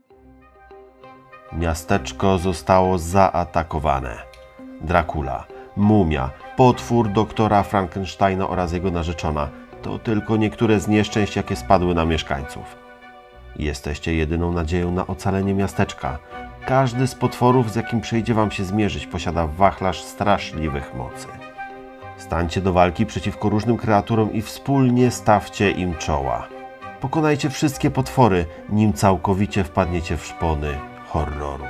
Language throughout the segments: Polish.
Miasteczko zostało zaatakowane. Dracula, mumia, potwór doktora Frankensteina oraz jego narzeczona to tylko niektóre z nieszczęść, jakie spadły na mieszkańców. Jesteście jedyną nadzieją na ocalenie miasteczka. Każdy z potworów, z jakim przyjdzie wam się zmierzyć, posiada wachlarz straszliwych mocy. Stańcie do walki przeciwko różnym kreaturom i wspólnie stawcie im czoła. Pokonajcie wszystkie potwory, nim całkowicie wpadniecie w szpony horroru.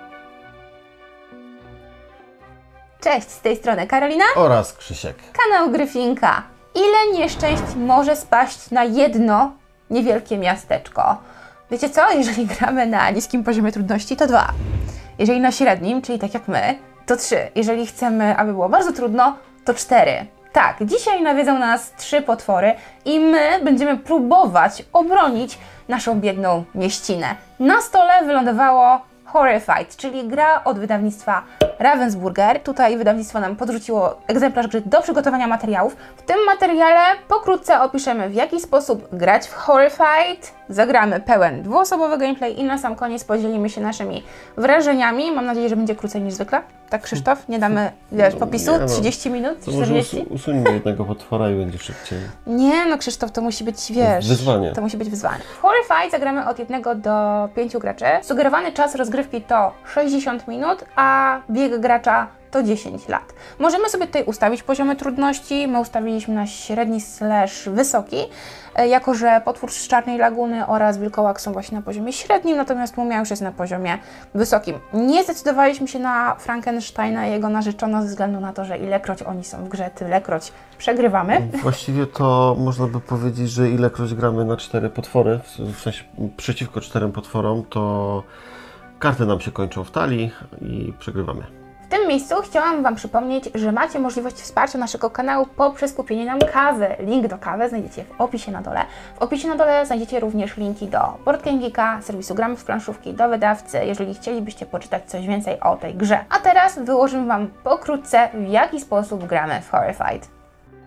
Cześć, z tej strony Karolina Oraz Krzysiek. Kanał Gryfinka. Ile nieszczęść może spaść na jedno niewielkie miasteczko? Wiecie co? Jeżeli gramy na niskim poziomie trudności, to 2. Jeżeli na średnim, czyli tak jak my, to 3. Jeżeli chcemy, aby było bardzo trudno, to 4. Tak, dzisiaj nawiedzą nas 3 potwory i my będziemy próbować obronić naszą biedną mieścinę. Na stole wylądowało Horrified, czyli gra od wydawnictwa Ravensburger. Tutaj wydawnictwo nam podrzuciło egzemplarz gry do przygotowania materiałów. W tym materiale pokrótce opiszemy, w jaki sposób grać w Horrified, zagramy pełen dwuosobowy gameplay i na sam koniec podzielimy się naszymi wrażeniami. Mam nadzieję, że będzie krócej niż zwykle. Tak, Krzysztof? Nie damy, wiesz, popisu? 30 minut? 40? Usuńmy jednego potwora i będzie szybciej. Nie, no Krzysztof, to musi być, wiesz... Wyzwanie. To musi być wyzwanie. W Horrified zagramy od 1 do 5 graczy. Sugerowany czas rozgrywki to 60 minut, a bieg gracza to 10 lat. Możemy sobie tutaj ustawić poziomy trudności. My ustawiliśmy na średni / wysoki, jako że potwór z Czarnej Laguny oraz wilkołak są właśnie na poziomie średnim, natomiast mumia już jest na poziomie wysokim. Nie zdecydowaliśmy się na Frankensteina i jego narzeczoną ze względu na to, że ilekroć oni są w grze, tylekroć przegrywamy. Właściwie to można by powiedzieć, że ilekroć gramy na 4 potwory, w sensie przeciwko 4 potworom, to karty nam się kończą w talii i przegrywamy. W tym miejscu chciałam Wam przypomnieć, że macie możliwość wsparcia naszego kanału poprzez kupienie nam kawy. Link do kawy znajdziecie w opisie na dole. W opisie na dole znajdziecie również linki do Board Game Geeka, serwisu Gramy w planszówki, do wydawcy, jeżeli chcielibyście poczytać coś więcej o tej grze. A teraz wyłożymy Wam pokrótce, w jaki sposób gramy w Horrified.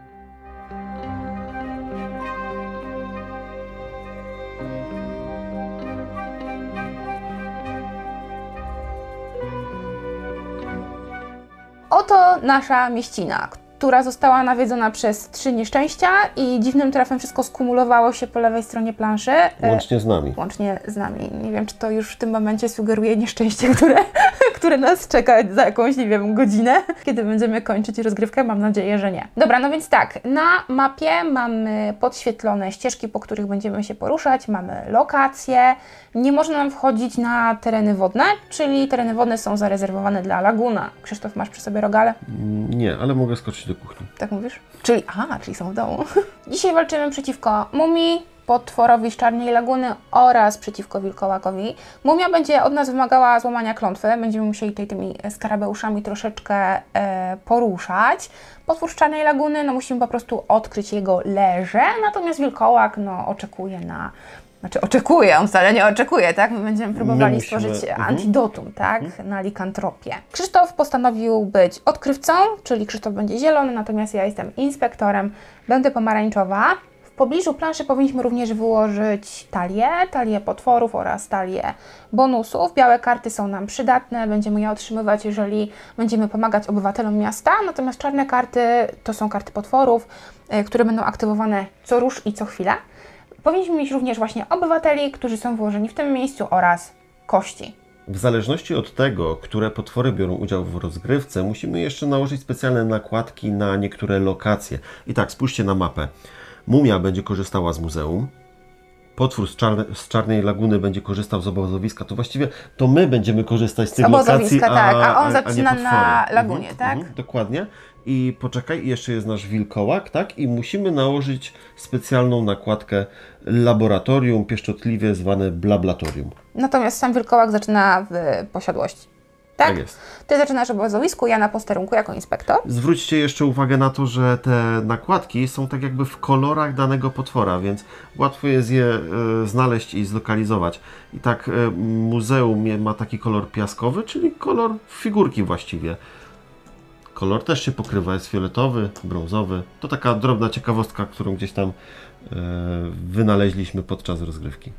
Oto nasza mieścina, która została nawiedzona przez 3 nieszczęścia i dziwnym trafem wszystko skumulowało się po lewej stronie planszy. Łącznie z nami. Łącznie z nami. Nie wiem, czy to już w tym momencie sugeruje nieszczęście, które nas czeka za jakąś, nie wiem, godzinę, kiedy będziemy kończyć rozgrywkę. Mam nadzieję, że nie. Dobra, no więc tak, na mapie mamy podświetlone ścieżki, po których będziemy się poruszać, mamy lokacje. Nie można nam wchodzić na tereny wodne, czyli tereny wodne są zarezerwowane dla laguna. Krzysztof, masz przy sobie rogale? Nie, ale mogę skoczyć do kuchni. Tak mówisz? Czyli są w domu. Dzisiaj walczymy przeciwko mumii, potworowi z Czarnej Laguny oraz przeciwko wilkołakowi. Mumia będzie od nas wymagała złamania klątwy. Będziemy musieli tutaj tymi skarabeuszami troszeczkę poruszać. Potwór z Czarnej Laguny, no musimy po prostu odkryć jego leże, natomiast wilkołak, no oczekuje na... oczekuje, on wcale nie oczekuje, tak? My będziemy próbowali stworzyć antidotum, tak? Na likantropię. Krzysztof postanowił być odkrywcą, czyli Krzysztof będzie zielony, natomiast ja jestem inspektorem, będę pomarańczowa. W pobliżu planszy powinniśmy również wyłożyć talię potworów oraz talię bonusów. Białe karty są nam przydatne, będziemy je otrzymywać, jeżeli będziemy pomagać obywatelom miasta, natomiast czarne karty to są karty potworów, które będą aktywowane co rusz i co chwilę. Powinniśmy mieć również właśnie obywateli, którzy są wyłożeni w tym miejscu oraz kości. W zależności od tego, które potwory biorą udział w rozgrywce, musimy jeszcze nałożyć specjalne nakładki na niektóre lokacje. I tak, spójrzcie na mapę. Mumia będzie korzystała z muzeum. Potwór z Czarnej Laguny będzie korzystał z obozowiska. To właściwie to my będziemy korzystać z tych lokacji, tak, a on zaczyna na lagunie, tak? Dokładnie. I poczekaj, jeszcze jest nasz wilkołak, tak? I musimy nałożyć specjalną nakładkę laboratorium, pieszczotliwie zwane blablatorium. Natomiast sam wilkołak zaczyna w posiadłości. Tak? Tak jest. Ty zaczynasz w obozowisku, ja na posterunku jako inspektor. Zwróćcie jeszcze uwagę na to, że te nakładki są tak jakby w kolorach danego potwora, więc łatwo jest je znaleźć i zlokalizować. I tak muzeum ma taki kolor piaskowy, czyli kolor figurki właściwie. Kolor też się pokrywa, jest fioletowy, brązowy. To taka drobna ciekawostka, którą gdzieś tam wynaleźliśmy podczas rozgrywki.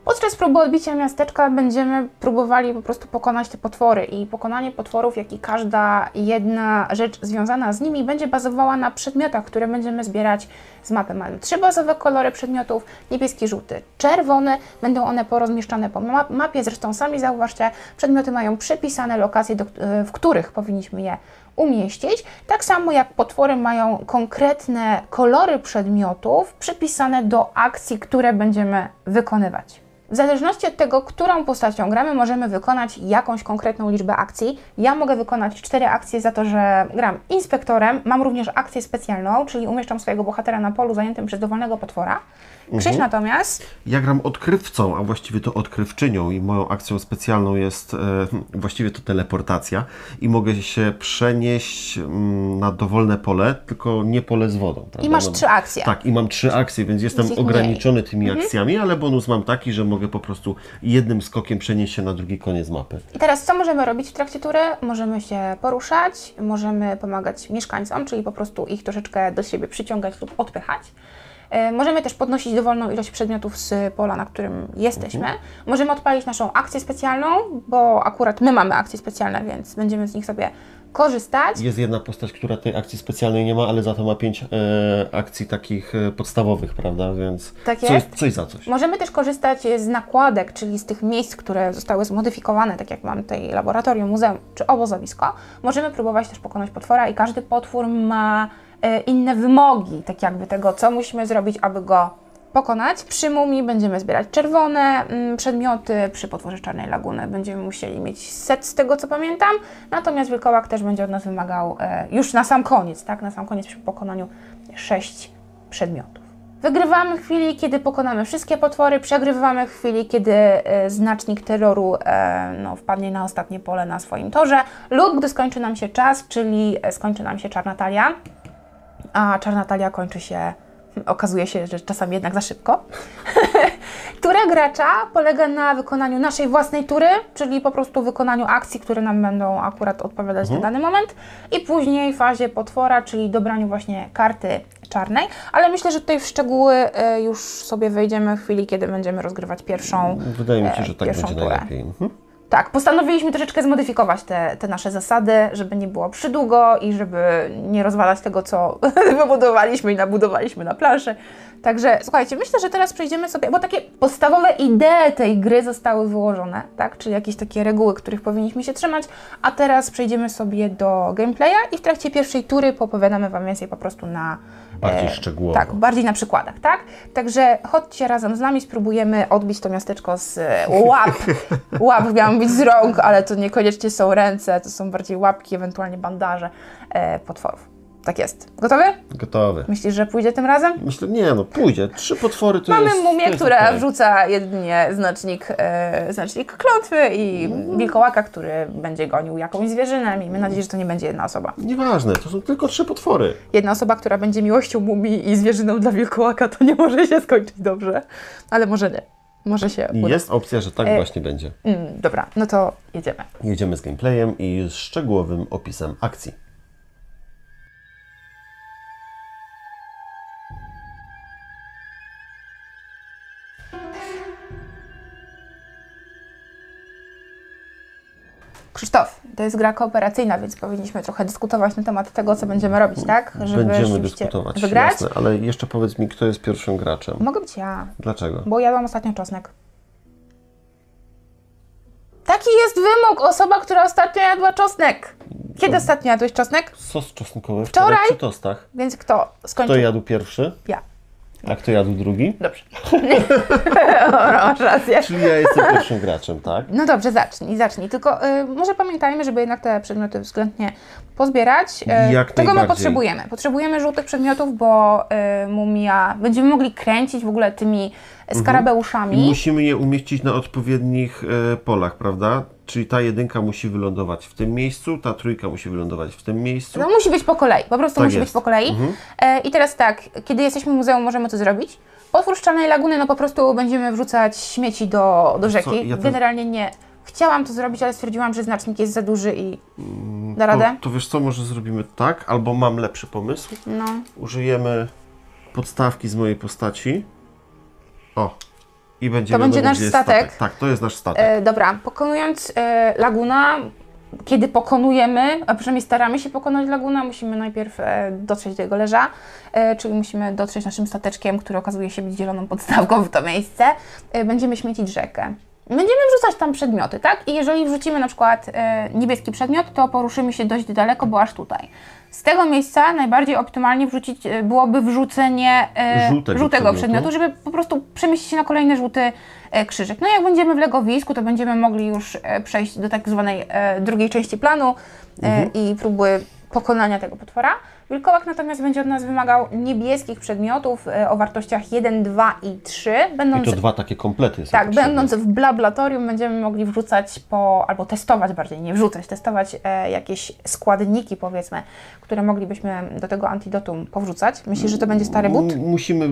Podczas próby odbicia miasteczka będziemy próbowali po prostu pokonać te potwory i pokonanie potworów, jak i każda jedna rzecz związana z nimi będzie bazowała na przedmiotach, które będziemy zbierać z mapy. Mamy 3 bazowe kolory przedmiotów, niebieski, żółty, czerwony. Będą one porozmieszczane po mapie, zresztą sami zauważcie, przedmioty mają przypisane lokacje, w których powinniśmy je umieścić. Tak samo jak potwory mają konkretne kolory przedmiotów przypisane do akcji, które będziemy wykonywać. W zależności od tego, którą postacią gramy, możemy wykonać jakąś konkretną liczbę akcji. Ja mogę wykonać 4 akcje za to, że gram inspektorem. Mam również akcję specjalną, czyli umieszczam swojego bohatera na polu zajętym przez dowolnego potwora. Krzyś natomiast... Ja gram odkrywcą, a właściwie to odkrywczynią i moją akcją specjalną jest właściwie to teleportacja i mogę się przenieść na dowolne pole, tylko nie pole z wodą. Prawda? I masz 3 akcje. Tak, i mam 3 akcje, więc jestem ich ograniczony tymi akcjami, ale bonus mam taki, że mogę po prostu jednym skokiem przenieść się na drugi koniec mapy. I teraz co możemy robić w trakcie tury? Możemy się poruszać, możemy pomagać mieszkańcom, czyli po prostu ich troszeczkę do siebie przyciągać lub odpychać. Możemy też podnosić dowolną ilość przedmiotów z pola, na którym jesteśmy. Możemy odpalić naszą akcję specjalną, bo akurat my mamy akcje specjalne, więc będziemy z nich sobie korzystać. Jest jedna postać, która tej akcji specjalnej nie ma, ale za to ma 5 akcji takich podstawowych, prawda? Więc Tak jest. Coś za coś. Możemy też korzystać z nakładek, czyli z tych miejsc, które zostały zmodyfikowane, tak jak mam tutaj laboratorium, muzeum czy obozowisko. Możemy próbować też pokonać potwora i każdy potwór ma inne wymogi, tak jakby tego, co musimy zrobić, aby go pokonać. Przy mumii będziemy zbierać czerwone przedmioty, przy potworze Czarnej Laguny będziemy musieli mieć set z tego, co pamiętam, natomiast wilkołak też będzie od nas wymagał już na sam koniec, tak? Na sam koniec przy pokonaniu 6 przedmiotów. Wygrywamy w chwili, kiedy pokonamy wszystkie potwory, przegrywamy w chwili, kiedy znacznik terroru wpadnie na ostatnie pole na swoim torze lub gdy skończy nam się czas, czyli skończy nam się Czarna Talia, a Czarna Talia kończy się, okazuje się, że czasami jednak za szybko. Tura gracza polega na wykonaniu naszej własnej tury, czyli po prostu wykonaniu akcji, które nam będą akurat odpowiadać na dany moment i później w fazie potwora, czyli dobraniu właśnie karty czarnej, ale myślę, że tutaj w szczegóły już sobie wejdziemy w chwili, kiedy będziemy rozgrywać pierwszą Wydaje mi się, że tak będzie turę. najlepiej. Tak, postanowiliśmy troszeczkę zmodyfikować te nasze zasady, żeby nie było przydługo i żeby nie rozwalać tego, co wybudowaliśmy i nabudowaliśmy na planszy. Także słuchajcie, myślę, że teraz przejdziemy sobie, bo takie podstawowe idee tej gry zostały wyłożone, tak? Czyli jakieś takie reguły, których powinniśmy się trzymać, a teraz przejdziemy sobie do gameplaya i w trakcie pierwszej tury popowiadamy Wam więcej po prostu na... Bardziej szczegółowo. Tak, bardziej na przykładach, tak? Także chodźcie razem z nami, spróbujemy odbić to miasteczko z łap. Łap miały być z rąk, ale to niekoniecznie są ręce, to są bardziej łapki, ewentualnie bandaże potworów. Tak jest. Gotowy? Gotowy. Myślisz, że pójdzie tym razem? Myślę, nie no, pójdzie. 3 potwory to Mamy jest... mumię, to jest która okej. wrzuca jedynie znacznik klątwy i wilkołaka, który będzie gonił jakąś zwierzynę. Miejmy nadzieję, że to nie będzie jedna osoba. Nieważne, to są tylko 3 potwory. Jedna osoba, która będzie miłością mumii i zwierzyną dla wilkołaka, to nie może się skończyć dobrze. Ale może nie. Może się uda. Jest opcja, że tak właśnie będzie. Dobra, no to jedziemy. Jedziemy z gameplayem i z szczegółowym opisem akcji. Krzysztof, to jest gra kooperacyjna, więc powinniśmy trochę dyskutować na temat tego, co będziemy robić, tak? Żeby Będziemy rzeczywiście dyskutować, wygrać. jasne, ale jeszcze powiedz mi, kto jest pierwszym graczem. Mogę być ja, Dlaczego? bo jadłam ostatnio czosnek. Taki jest wymóg, osoba, która ostatnio jadła czosnek. Kiedy ostatnio jadłeś czosnek? Sos czosnkowy Wczoraj? przy tostach. Więc kto skończył? Kto jadł pierwszy? Ja. A kto jadł drugi? Dobrze. Masz rację. Czyli ja jestem pierwszym graczem, tak? No dobrze, zacznij. Tylko może pamiętajmy, żeby jednak te przedmioty względnie pozbierać. Jak Czego my najbardziej. potrzebujemy? Potrzebujemy żółtych przedmiotów, bo mumia, będziemy mogli kręcić w ogóle tymi skarabeuszami. I musimy je umieścić na odpowiednich polach, prawda? Czyli ta 1 musi wylądować w tym miejscu, ta 3 musi wylądować w tym miejscu. No musi być po kolei, po prostu Tak musi jest. być po kolei. I teraz tak, kiedy jesteśmy w muzeum, możemy to zrobić. Potwór z Czarnej Laguny, no po prostu będziemy wrzucać śmieci do rzeki. Ja to- Generalnie nie. Chciałam to zrobić, ale stwierdziłam, że znacznik jest za duży i da radę. To wiesz co, może zrobimy tak, albo mam lepszy pomysł. No. Użyjemy podstawki z mojej postaci. O. I będziemy To będzie nasz gdzie jest statek? Tak, to jest nasz statek. Dobra, pokonując laguna, kiedy pokonujemy, a przynajmniej staramy się pokonać laguna, musimy najpierw dotrzeć do jego leża, czyli musimy dotrzeć naszym stateczkiem, który okazuje się być zieloną podstawką w to miejsce. Będziemy śmiecić rzekę. Będziemy wrzucać tam przedmioty, tak? I jeżeli wrzucimy na przykład niebieski przedmiot, to poruszymy się dość daleko, bo aż tutaj. Z tego miejsca najbardziej optymalnie byłoby wrzucenie żółtego przedmiotu, żeby po prostu przemieścić się na kolejny żółty krzyżyk. No i jak będziemy w legowisku, to będziemy mogli już przejść do tak zwanej drugiej części planu i próby pokonania tego potwora. Wilkołak natomiast będzie od nas wymagał niebieskich przedmiotów o wartościach 1, 2 i 3. I to 2 takie komplety są Tak, potrzebne. będąc w laboratorium będziemy mogli wrzucać albo testować bardziej, nie wrzucać, testować jakieś składniki, powiedzmy, które moglibyśmy do tego antidotum powrzucać. Myślisz, że to będzie stary but? Musimy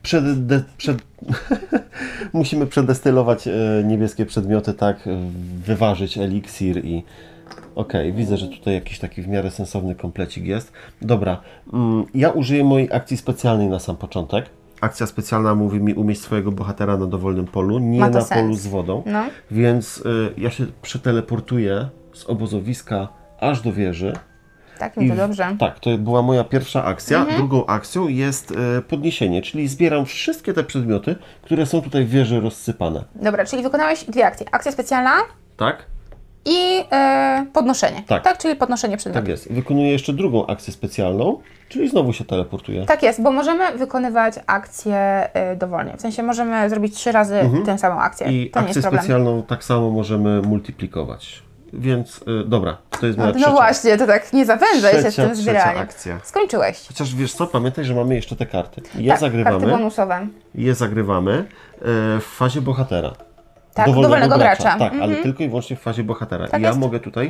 musimy przedestylować niebieskie przedmioty, tak, wyważyć eliksir i... Okej, widzę, że tutaj jakiś taki w miarę sensowny komplecik jest. Dobra, ja użyję mojej akcji specjalnej na sam początek. Akcja specjalna mówi mi umieść swojego bohatera na dowolnym polu, nie Ma to na sens. polu z wodą. No. Więc ja się przeteleportuję z obozowiska aż do wieży. Tak, mi to dobrze. Tak, to była moja pierwsza akcja. Drugą akcją jest podniesienie, czyli zbieram wszystkie te przedmioty, które są tutaj w wieży rozsypane. Dobra, czyli wykonałeś dwie akcje. Akcja specjalna Tak? i podnoszenie. Tak. Czyli podnoszenie przedmiotu. Tak jest. Wykonuję jeszcze drugą akcję specjalną, czyli znowu się teleportuję. Tak jest, bo możemy wykonywać akcje dowolnie. W sensie możemy zrobić 3 razy tę samą akcję. I to nie akcję jest problem. specjalną tak samo możemy multiplikować. Więc dobra, to jest moja No trzecia. właśnie, to tak nie zapędzaj się z Trzecia tym zbieraniem. akcja. Skończyłeś. Chociaż wiesz co, pamiętaj, że mamy jeszcze te karty. Tak, karty Zagrywamy. bonusowe. Je zagrywamy w fazie bohatera. Tak, dowolnego gracza. Tak, ale tylko i wyłącznie w fazie bohatera. Tak I ja jest. mogę tutaj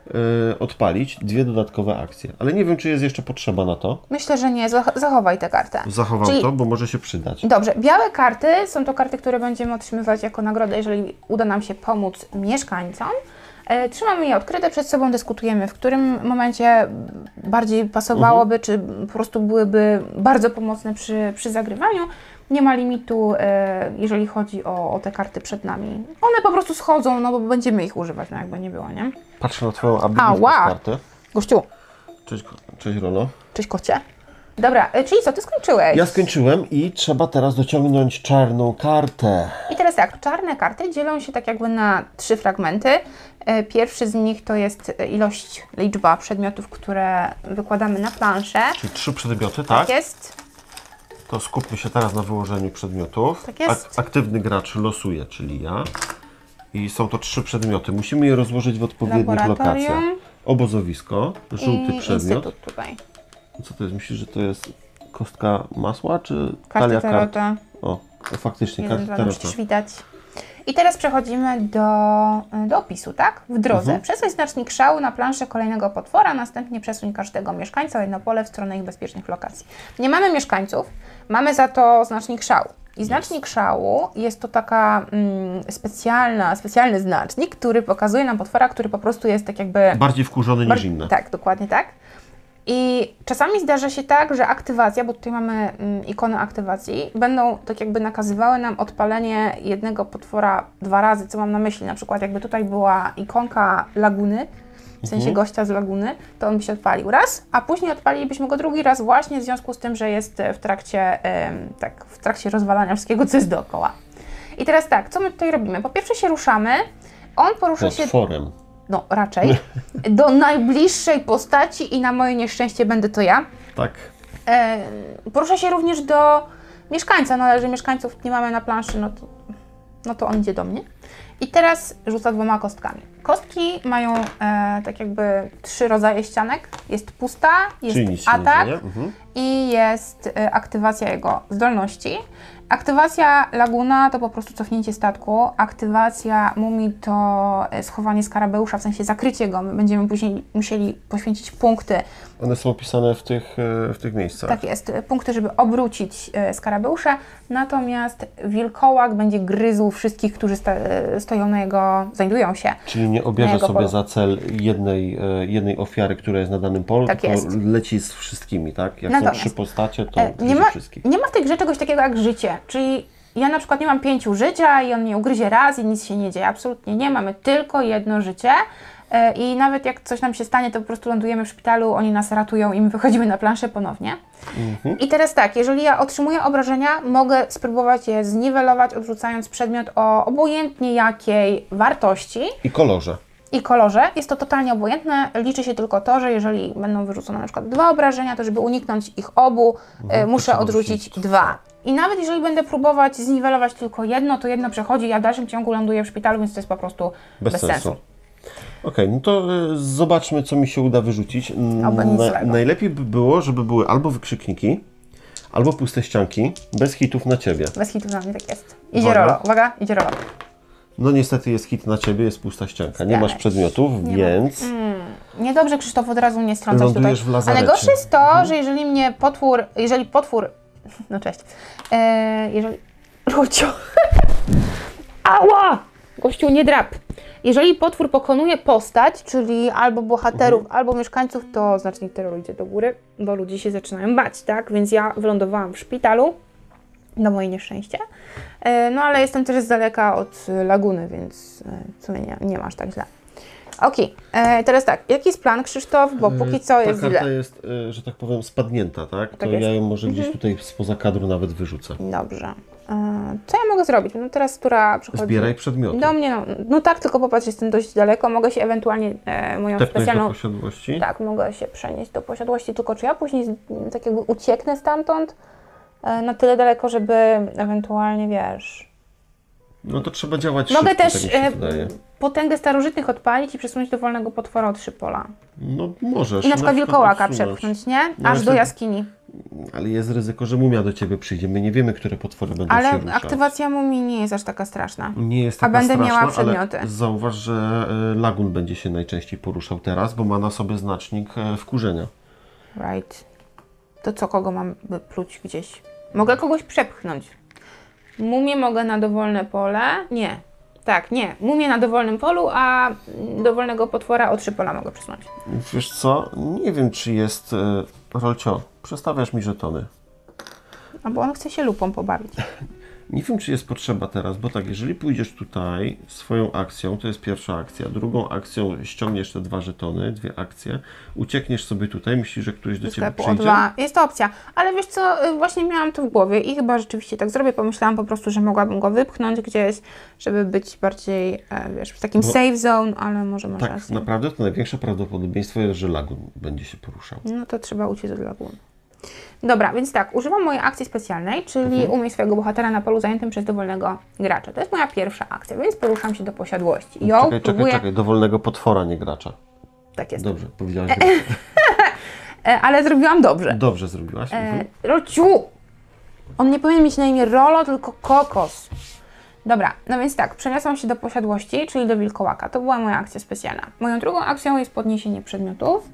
odpalić 2 dodatkowe akcje. Ale nie wiem, czy jest jeszcze potrzeba na to. Myślę, że nie. Zachowaj tę kartę. Zachowam Czyli- to, bo może się przydać. Dobrze, białe karty są to karty, które będziemy otrzymywać jako nagrodę, jeżeli uda nam się pomóc mieszkańcom. Trzymamy je odkryte przed sobą, dyskutujemy, w którym momencie bardziej pasowałoby, czy po prostu byłyby bardzo pomocne przy zagrywaniu. Nie ma limitu, jeżeli chodzi o te karty przed nami. One po prostu schodzą, no bo będziemy ich używać, no jakby nie było, nie? Patrzę na Twoją ambitną Ała! kartę. Gościu, Cześć Rolo. cześć kocie. Dobra, czyli co, ty skończyłeś? Ja skończyłem i trzeba teraz dociągnąć czarną kartę. I teraz tak, czarne karty dzielą się tak jakby na 3 fragmenty. Pierwszy z nich to jest liczba przedmiotów, które wykładamy na planszę. Czyli 3 przedmioty, Tak tak? jest. To skupmy się teraz na wyłożeniu przedmiotów. Tak jest. Aktywny gracz losuje, czyli ja. I są to 3 przedmioty. Musimy je rozłożyć w odpowiednich Laboratorium. lokacjach. Obozowisko, żółty I przedmiot. instytut tutaj. Co to jest? Myślisz, że to jest kostka masła, czy Karty talia kart? tarota. O, faktycznie, 1, karty 2, tarota. musisz widać. I teraz przechodzimy do opisu, tak? W drodze. Przesuń znacznik szału na planszę kolejnego potwora, następnie przesuń każdego mieszkańca o jedno pole w stronę ich bezpiecznych lokacji. Nie mamy mieszkańców, mamy za to znacznik szału. I znacznik szału jest to taka specjalny znacznik, który pokazuje nam potwora, który po prostu jest tak jakby... Bardziej wkurzony niż inne. Tak, dokładnie tak. I czasami zdarza się tak, że aktywacja, bo tutaj mamy ikony aktywacji, będą tak jakby nakazywały nam odpalenie jednego potwora 2 razy, co mam na myśli. Na przykład jakby tutaj była ikonka laguny, w sensie gościa z laguny, to on by się odpalił raz, a później odpalilibyśmy go drugi raz właśnie w związku z tym, że jest w trakcie rozwalania wszystkiego, co jest dookoła. I teraz tak, co my tutaj robimy? Po pierwsze się ruszamy, on porusza się... Potworem. No, raczej. Do najbliższej postaci i na moje nieszczęście będę to ja. Tak. Porusza się również do mieszkańca. No, ale że mieszkańców nie mamy na planszy, no to on idzie do mnie. I teraz rzuca 2 kostkami. Kostki mają tak jakby 3 rodzaje ścianek. Jest pusta, jest Czyli nic się nie atak dzieje. i jest aktywacja jego zdolności. Aktywacja laguna to po prostu cofnięcie statku. Aktywacja mumii to schowanie skarabeusza, w sensie zakrycie go. My będziemy później musieli poświęcić punkty. One są opisane w tych miejscach. Tak jest, punkty, żeby obrócić skarabeusze. Natomiast wilkołak będzie gryzł wszystkich, którzy znajdują się. Czyli nie na obierze jego sobie polu. za cel jednej ofiary, która jest na danym polu, Tak tylko jest. leci z wszystkimi, tak? Jak Natomiast, są 3 postacie, to Nie gryzie ma, wszystkich. nie ma w tej grze czegoś takiego jak życie, czyli ja na przykład nie mam 5 życia i on mnie ugryzie raz i nic się nie dzieje. Absolutnie nie, mamy tylko jedno życie. I nawet jak coś nam się stanie, to po prostu lądujemy w szpitalu, oni nas ratują i my wychodzimy na planszę ponownie. I teraz tak, jeżeli ja otrzymuję obrażenia, mogę spróbować je zniwelować, odrzucając przedmiot o obojętnie jakiej wartości I kolorze. i kolorze. Jest to totalnie obojętne, liczy się tylko to, że jeżeli będą wyrzucone na przykład 2 obrażenia, to żeby uniknąć ich obu, muszę trzeba odrzucić wrzucić 2. I nawet jeżeli będę próbować zniwelować tylko jedno, to jedno przechodzi, ja w dalszym ciągu ląduję w szpitalu, więc to jest po prostu bez sensu. Okej, no to zobaczmy, co mi się uda wyrzucić. Oby nic złego. Najlepiej by było, żeby były albo wykrzykniki, albo puste ścianki, bez hitów na Ciebie. Bez hitów na mnie tak jest. Idzie Uwaga. Rolo, uwaga, idzie Rolo. No niestety jest hit na Ciebie, jest pusta ścianka. Nie masz przedmiotów, więc... Niedobrze, Krzysztof, od razu nie strącać tutaj. Lądujesz w lazarecie. Ale gorsze jest to, że jeżeli potwór... No cześć. Jeżeli... Rucio! Ała! Gościu, nie drap. Jeżeli potwór pokonuje postać, czyli albo bohaterów, albo mieszkańców, to znacznik terroru idzie do góry, bo ludzie się zaczynają bać, tak? Więc ja wylądowałam w szpitalu, na moje nieszczęście. No ale jestem też z daleka od laguny, więc w sumie nie masz tak źle. Okej, teraz tak, jaki jest plan, Krzysztof? Bo póki co jest Ta karta źle. jest, że tak powiem, spadnięta, tak? To Tak jest. ja ją może gdzieś tutaj spoza kadru nawet wyrzucę. Dobrze. Co ja mogę zrobić? No teraz, która przychodzi... Zbieraj przedmioty. Do mnie, no tak, tylko popatrz, jestem dość daleko. Mogę się ewentualnie moją Tepnąć specjalną... do posiadłości. Tak, mogę się przenieść do posiadłości, tylko czy ja później tak jakby ucieknę stamtąd na tyle daleko, żeby ewentualnie, wiesz... No to trzeba działać Mogę szybko, też tak mi się wydaje. potęgę starożytnych odpalić i przesunąć dowolnego potwora o 3 pola. No możesz. I na przykład wilkołaka odsunąć. przepchnąć, nie? No Aż do jeszcze- jaskini. Ale jest ryzyko, że mumia do Ciebie przyjdzie. My nie wiemy, które potwory będą się Ale ruszać. aktywacja mumii nie jest aż taka straszna. Nie jest A taka będę straszna, miała przedmioty. ale zauważ, że lagun będzie się najczęściej poruszał teraz, bo ma na sobie znacznik wkurzenia. Right. To co, kogo mam pluć gdzieś? Mogę kogoś przepchnąć. Mumię mogę na dowolne pole? Nie. Tak, nie. Mumię na dowolnym polu, a dowolnego potwora o 3 pola mogę przesunąć. Wiesz co? Nie wiem, czy jest... Rolcio, przestawiasz mi żetony. Albo on chce się lupą pobawić. Nie wiem, czy jest potrzeba teraz, bo tak, jeżeli pójdziesz tutaj swoją akcją, to jest pierwsza akcja, drugą akcją ściągniesz te 2 żetony, 2 akcje, uciekniesz sobie tutaj, myślisz, że któryś do Ciebie Sklepu o przyjdzie? 2. Jest to opcja. Ale wiesz co, właśnie miałam to w głowie i chyba rzeczywiście tak zrobię. Pomyślałam po prostu, że mogłabym go wypchnąć gdzieś, żeby być bardziej, wiesz, w takim safe zone, ale może masz Tak, rację. naprawdę to największe prawdopodobieństwo jest, że lagun będzie się poruszał. No to trzeba uciec od laguny. Dobra, więc tak, używam mojej akcji specjalnej, czyli umieść swojego bohatera na polu zajętym przez dowolnego gracza. To jest moja pierwsza akcja, więc poruszam się do posiadłości. I ją próbuję... Czekaj, dowolnego potwora, nie gracza. Tak jest. Dobrze, powiedziałaś. Ale zrobiłam dobrze. Dobrze zrobiłaś. Rociu! On nie powinien mieć na imię Rolo, tylko Kokos. Dobra, no więc tak, przeniosłam się do posiadłości, czyli do wilkołaka. To była moja akcja specjalna. Moją drugą akcją jest podniesienie przedmiotów.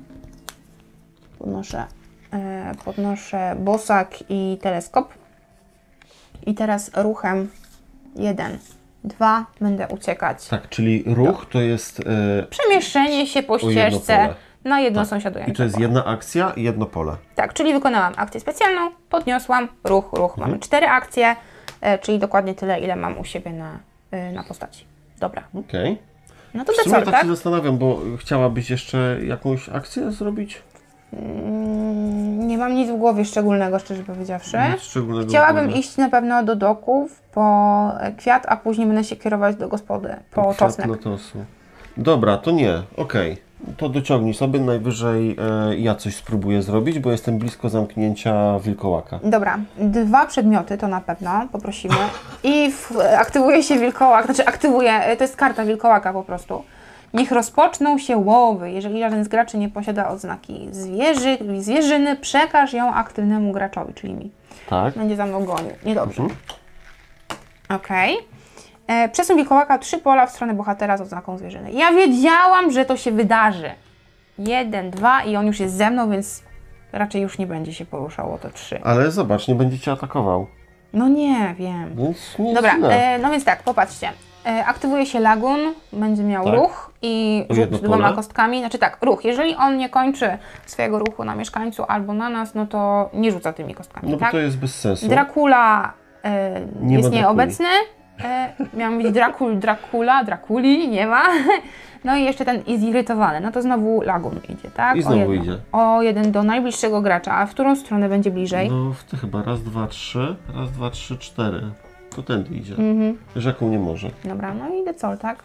Podnoszę bosak i teleskop. I teraz ruchem 1, 2 będę uciekać. Tak, czyli ruch to jest Przemieszczenie się po jedno ścieżce pole. na jedno Tak. sąsiadujące I to jest pole. jedna akcja i jedno pole. Tak, czyli wykonałam akcję specjalną, podniosłam, ruch. Mamy 4 akcje, czyli dokładnie tyle, ile mam u siebie na postaci. Dobra, Okej. no to W sumie decor, tak tak? się zastanawiam, bo chciałabyś jeszcze jakąś akcję zrobić? Nie mam nic w głowie szczególnego, szczerze powiedziawszy. Nic szczególnego. Chciałabym w głowie. iść na pewno do doków po kwiat, a później będę się kierować do gospody po Kwiat czosnek. lotosu. Dobra, to nie. Okej. To dociągnij sobie. Najwyżej ja coś spróbuję zrobić, bo jestem blisko zamknięcia wilkołaka. Dobra, 2 przedmioty to na pewno poprosimy i aktywuje się wilkołak, to jest karta wilkołaka po prostu. Niech rozpoczną się łowy. Jeżeli żaden z graczy nie posiada odznaki zwierzyny, przekaż ją aktywnemu graczowi, czyli mi. Tak. Będzie za mną gonił. Niedobrze. Okej. Przesuń wilkołaka 3 pola w stronę bohatera z odznaką zwierzyny. Ja wiedziałam, że to się wydarzy. 1, 2 i on już jest ze mną, więc raczej już nie będzie się poruszało, to 3. Ale zobacz, nie będzie Cię atakował. No nie, wiem. Więc nie Dobra, jest źle. no więc tak, popatrzcie. Aktywuje się lagun, będzie miał Tak. ruch i rzut jedno 2 pole. kostkami. Znaczy tak, ruch. Jeżeli on nie kończy swojego ruchu na mieszkańcu albo na nas, no to nie rzuca tymi kostkami, No bo tak? to jest bez sensu. Dracula Nie jest ma nieobecny. Miał być Drakuli, nie ma. No i jeszcze ten zirytowany. No to znowu Lagun idzie, tak? I znowu idzie. O jeden do najbliższego gracza. A w którą stronę będzie bliżej? No w te chyba raz, dwa, trzy. Raz, dwa, trzy, cztery. To tędy idzie. Rzeką nie może. Dobra, no i decol, tak?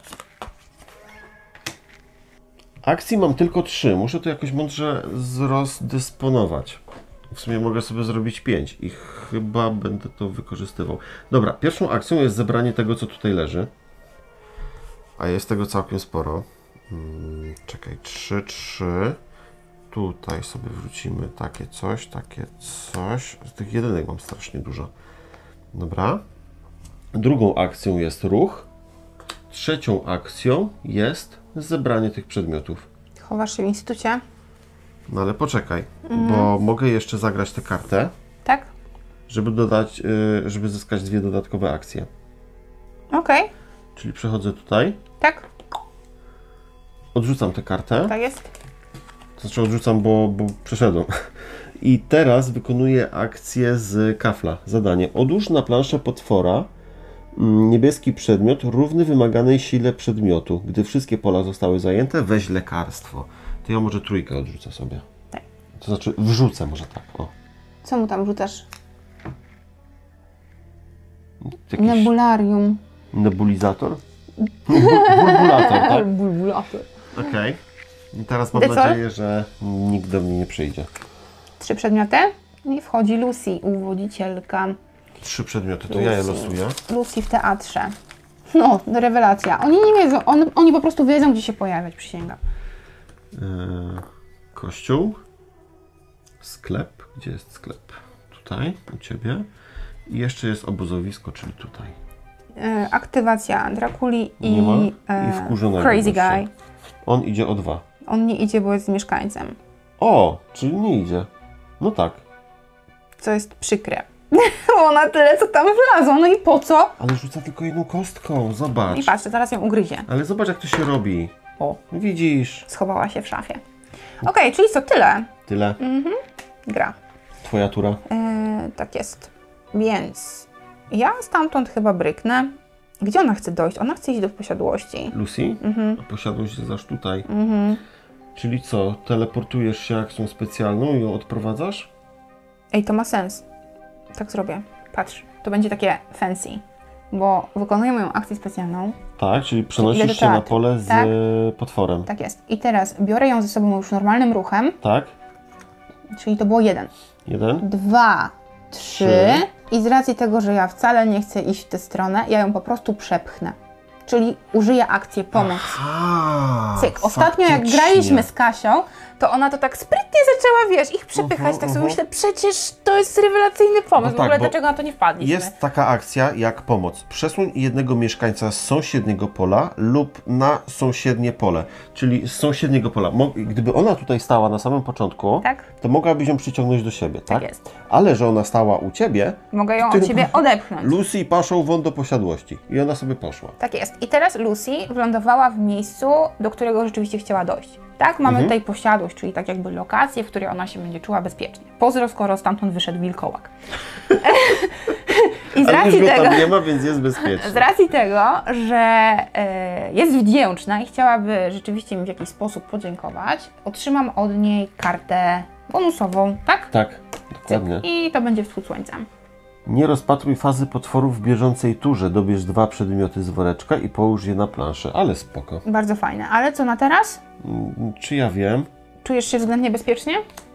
Akcji mam tylko 3. Muszę to jakoś mądrze rozdysponować. W sumie mogę sobie zrobić 5 i chyba będę to wykorzystywał. Dobra, pierwszą akcją jest zebranie tego, co tutaj leży. A jest tego całkiem sporo. Czekaj, 3, 3. Tutaj sobie wrócimy takie coś, takie coś. Z tych jedynek mam strasznie dużo. Dobra. Drugą akcją jest ruch. Trzecią akcją jest zebranie tych przedmiotów. Chowasz się w instytucie? No ale poczekaj, bo mogę jeszcze zagrać tę kartę, Tak? żeby dodać, żeby zyskać 2 dodatkowe akcje. Okej. Czyli przechodzę tutaj, Tak? odrzucam tę kartę, Tak jest. to znaczy odrzucam, bo przeszedłem. I teraz wykonuję akcję z kafla. Zadanie. Odłóż na planszę potwora niebieski przedmiot równy wymaganej sile przedmiotu. Gdy wszystkie pola zostały zajęte, weź lekarstwo. To ja może 3 odrzucę sobie. Tak. To znaczy wrzucę może tak. O. Co mu tam rzucasz? Jakiś Nebularium. nebulizator? Bulbulator, tak? Bulbulator. Okej. I teraz mam Decol? nadzieję, że nikt do mnie nie przyjdzie. 3 przedmioty. I wchodzi Lucy, uwodzicielka. 3 przedmioty, to ja je losuję. Lucy w teatrze. No, rewelacja. Oni nie wiedzą, oni po prostu wiedzą, gdzie się pojawiać, przysięgam. Kościół. Sklep. Gdzie jest sklep? Tutaj, u Ciebie. I jeszcze jest obozowisko, czyli tutaj. Aktywacja Drakuli Nie ma? i I wkurzonego Crazy gościa. Guy. On idzie o 2. On nie idzie, bo jest mieszkańcem. O, czyli nie idzie. No tak. Co jest przykre. Ona tyle, co tam wlazło. No i po co? Ale rzuca tylko jedną kostką, zobacz. I patrzcie, zaraz ją ugryzie. Ale zobacz, jak to się robi. O, Widzisz. schowała się w szafie. Okej, czyli co, tyle. Tyle. Gra. Twoja tura. Tak jest. Więc ja stamtąd chyba bryknę. Gdzie ona chce dojść? Ona chce iść do posiadłości. Lucy? A posiadłość jest aż tutaj. Czyli co? Teleportujesz się akcją specjalną i ją odprowadzasz? Ej, to ma sens. Tak zrobię. Patrz, to będzie takie fancy. Bo wykonuję moją akcję specjalną. Tak, czyli Idę przenosisz do się na teatru. pole z Tak. potworem. Tak jest. I teraz biorę ją ze sobą już normalnym ruchem. Tak? Czyli to było 1. 1. 2, 3. I z racji tego, że ja wcale nie chcę iść w tę stronę, ja ją po prostu przepchnę. Czyli użyję akcji pomoc. Cyk. Ostatnio jak graliśmy z Kasią, to ona to tak sprytnie zaczęła, wiesz, ich przepychać. Tak sobie myślę, przecież to jest rewelacyjny pomysł. No w ogóle tak, bo dlaczego na to nie wpadliśmy? Jest taka akcja jak pomoc. Przesuń jednego mieszkańca z sąsiedniego pola lub na sąsiednie pole. Czyli z sąsiedniego pola. Gdyby ona tutaj stała na samym początku, Tak? to mogłabyś ją przyciągnąć do siebie, tak? Tak jest. Ale że ona stała u Ciebie, Mogę ją Ty- od siebie odepchnąć. Lucy paszą won do posiadłości. I ona sobie poszła. Tak jest. I teraz Lucy wylądowała w miejscu, do którego rzeczywiście chciała dojść. Tak? Mamy tutaj posiadłość, czyli tak jakby lokację, w której ona się będzie czuła bezpiecznie. Pozdro, skoro stamtąd wyszedł wilkołak. I z Ale już racji go tego, tam nie ma, więc jest bezpieczny. z racji tego, że jest wdzięczna i chciałaby rzeczywiście mi w jakiś sposób podziękować, otrzymam od niej kartę bonusową, tak? Tak, dokładnie. I to będzie wschód słońca. Nie rozpatruj fazy potworów w bieżącej turze. Dobierz 2 przedmioty z woreczka i połóż je na planszę. Ale spoko. Bardzo fajne. Ale co na teraz? Czy ja wiem? Czujesz się względnie bezpiecznie?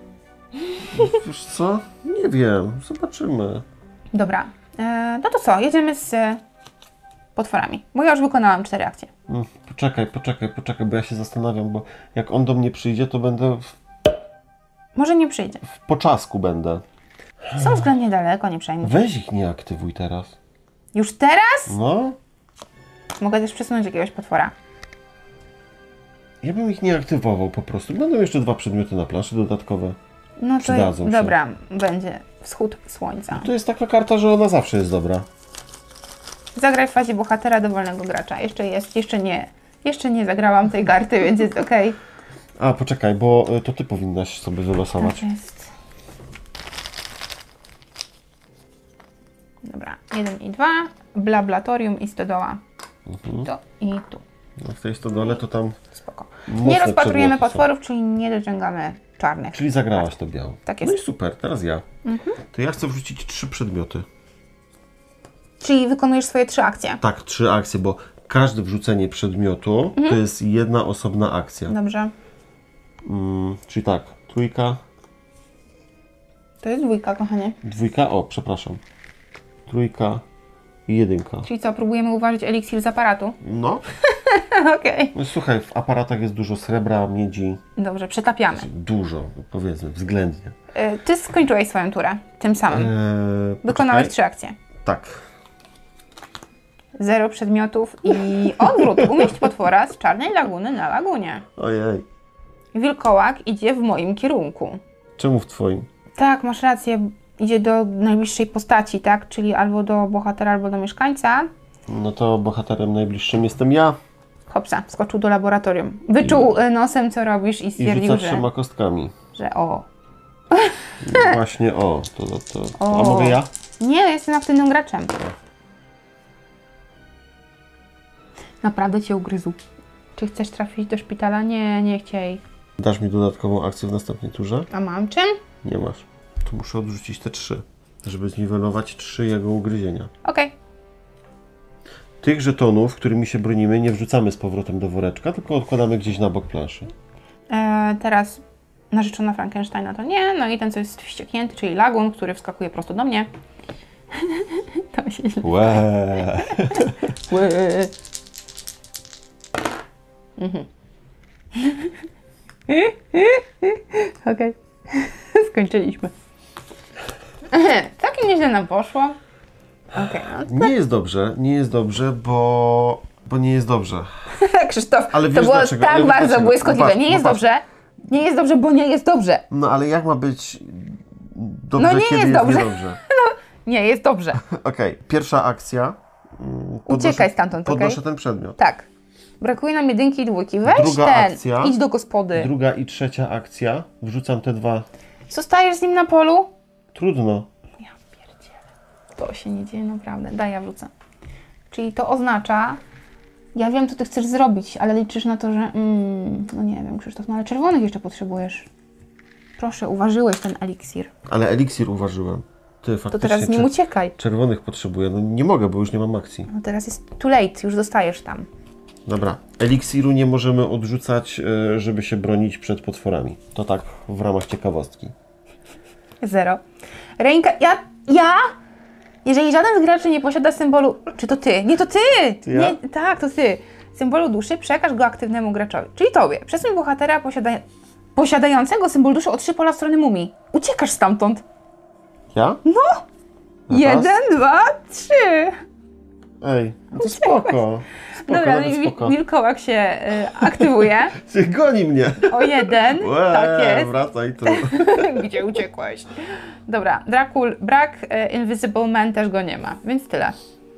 Wiesz co? Nie wiem. Zobaczymy. Dobra. No to co? Jedziemy z potworami. Bo ja już wykonałam 4 akcje. Poczekaj, bo ja się zastanawiam, bo jak on do mnie przyjdzie, to będę Może nie przyjdzie. w poczasku będę. Są względnie daleko, nie przejmuj się. Weź ich nie aktywuj teraz. Już teraz? No, Mogę też przesunąć jakiegoś potwora. ja bym ich nie aktywował po prostu. Będą jeszcze 2 przedmioty na planszy dodatkowe. No to Przydadzą się. dobra, będzie wschód słońca. To jest taka karta, że ona zawsze jest dobra. Zagraj w fazie bohatera dowolnego gracza. Jeszcze nie zagrałam tej karty, więc jest okej. A, poczekaj, bo to ty powinnaś sobie wylosować. Tak jest. Dobra. Dobra, 1 i 2. Blablatorium i stodoła. Tu i tu. No w tej stodole to tam Spoko. mocne Nie rozpatrujemy przedmioty są. potworów, czyli nie dociągamy czarnych. Czyli zagrałaś to biało. Tak No jest. i super, teraz ja. To ja chcę wrzucić 3 przedmioty. Czyli wykonujesz swoje 3 akcje. Tak, 3 akcje, bo każde wrzucenie przedmiotu to jest jedna osobna akcja. Dobrze. Czyli tak, trójka, To jest 2, kochanie. dwójka, o przepraszam, trójka i jedynka. Czyli co, próbujemy uważać eliksir z aparatu? No, Okej. no słuchaj, w aparatach jest dużo srebra, miedzi, Dobrze, przetapiamy. dużo, powiedzmy, względnie. Ty skończyłeś swoją turę tym samym. Wykonałeś poczekaj. 3 akcje. Tak. 0 przedmiotów i odwrót. Umieść potwora z czarnej laguny na lagunie. Ojej, Wilkołak idzie w moim kierunku. czemu w twoim? Tak, masz rację. Idzie do najbliższej postaci, tak? Czyli albo do bohatera, albo do mieszkańca. No to bohaterem najbliższym jestem ja Hopsa, wskoczył do laboratorium. Wyczuł nosem, co robisz i i stwierdził, rzuca 3 kostkami. że o. Właśnie o, to. O. A mogę ja? Nie, jestem aktywnym graczem. Naprawdę cię ugryzł. Czy chcesz trafić do szpitala? Nie, nie chciej. Dasz mi dodatkową akcję w następnej turze? A mam czym? Nie masz. To muszę odrzucić te 3, żeby zniwelować 3 jego ugryzienia. Okej. Tych żetonów, którymi się bronimy, nie wrzucamy z powrotem do woreczka, tylko odkładamy gdzieś na bok planszy. Teraz narzeczona Frankensteina to nie, no i ten, co jest wścieknięty, czyli lagun, który wskakuje prosto do mnie. To się źle. Łeee. Okej. Skończyliśmy. Całkiem nieźle nam poszło. Okej, no. Nie jest dobrze, bo nie jest dobrze. Krzysztof, Ale to wiesz było dlaczego? tak Ale wiesz bardzo dlaczego? błyskotliwe. Popatrz, Nie jest popatrz. dobrze. Nie jest dobrze, bo nie jest dobrze. No ale jak ma być dobrze, No nie kiedy jest jest dobrze. niedobrze? Nie jest dobrze. Okej, pierwsza akcja. Uciekaj stamtąd, okej? Podnoszę ten przedmiot. Tak. Brakuje nam 1 i 2. Weź Druga ten. akcja. Idź do gospody. Druga i trzecia akcja. Wrzucam te 2. Zostajesz z nim na polu? Trudno. Ja pierdzielę. To się nie dzieje naprawdę. Daj, ja wrzucę. Czyli to oznacza... Ja wiem, co ty chcesz zrobić, ale liczysz na to, że... no nie wiem, Krzysztof, no ale czerwonych jeszcze potrzebujesz. Proszę, uważyłeś ten eliksir. Ale eliksir uważyłem. Ty To faktycznie teraz z nim uciekaj. czerwonych potrzebuję. No nie mogę, bo już nie mam akcji. No teraz jest too late, już zostajesz tam. Dobra. Eliksiru nie możemy odrzucać, żeby się bronić przed potworami. To tak w ramach ciekawostki. 0. Ręka... Ja? Jeżeli żaden z graczy nie posiada symbolu... Czy to ty? Nie, to ty! ja? Nie, tak, to ty. Symbolu duszy przekaż go aktywnemu graczowi. Czyli tobie. Przesuń bohatera posiadającego symbol duszy o 3 pola w stronę mumii. Uciekasz stamtąd. Ja? No! Raz. 1, 2, 3. Ej, no to spoko. Spoko, Dobra, no nawet i spoko. wilkołak się aktywuje. Ty goni mnie. O 1. Tak jest. Wracaj tu. Gdzie uciekłeś? Dobra, Drakul brak, Invisible Man też go nie ma, więc tyle.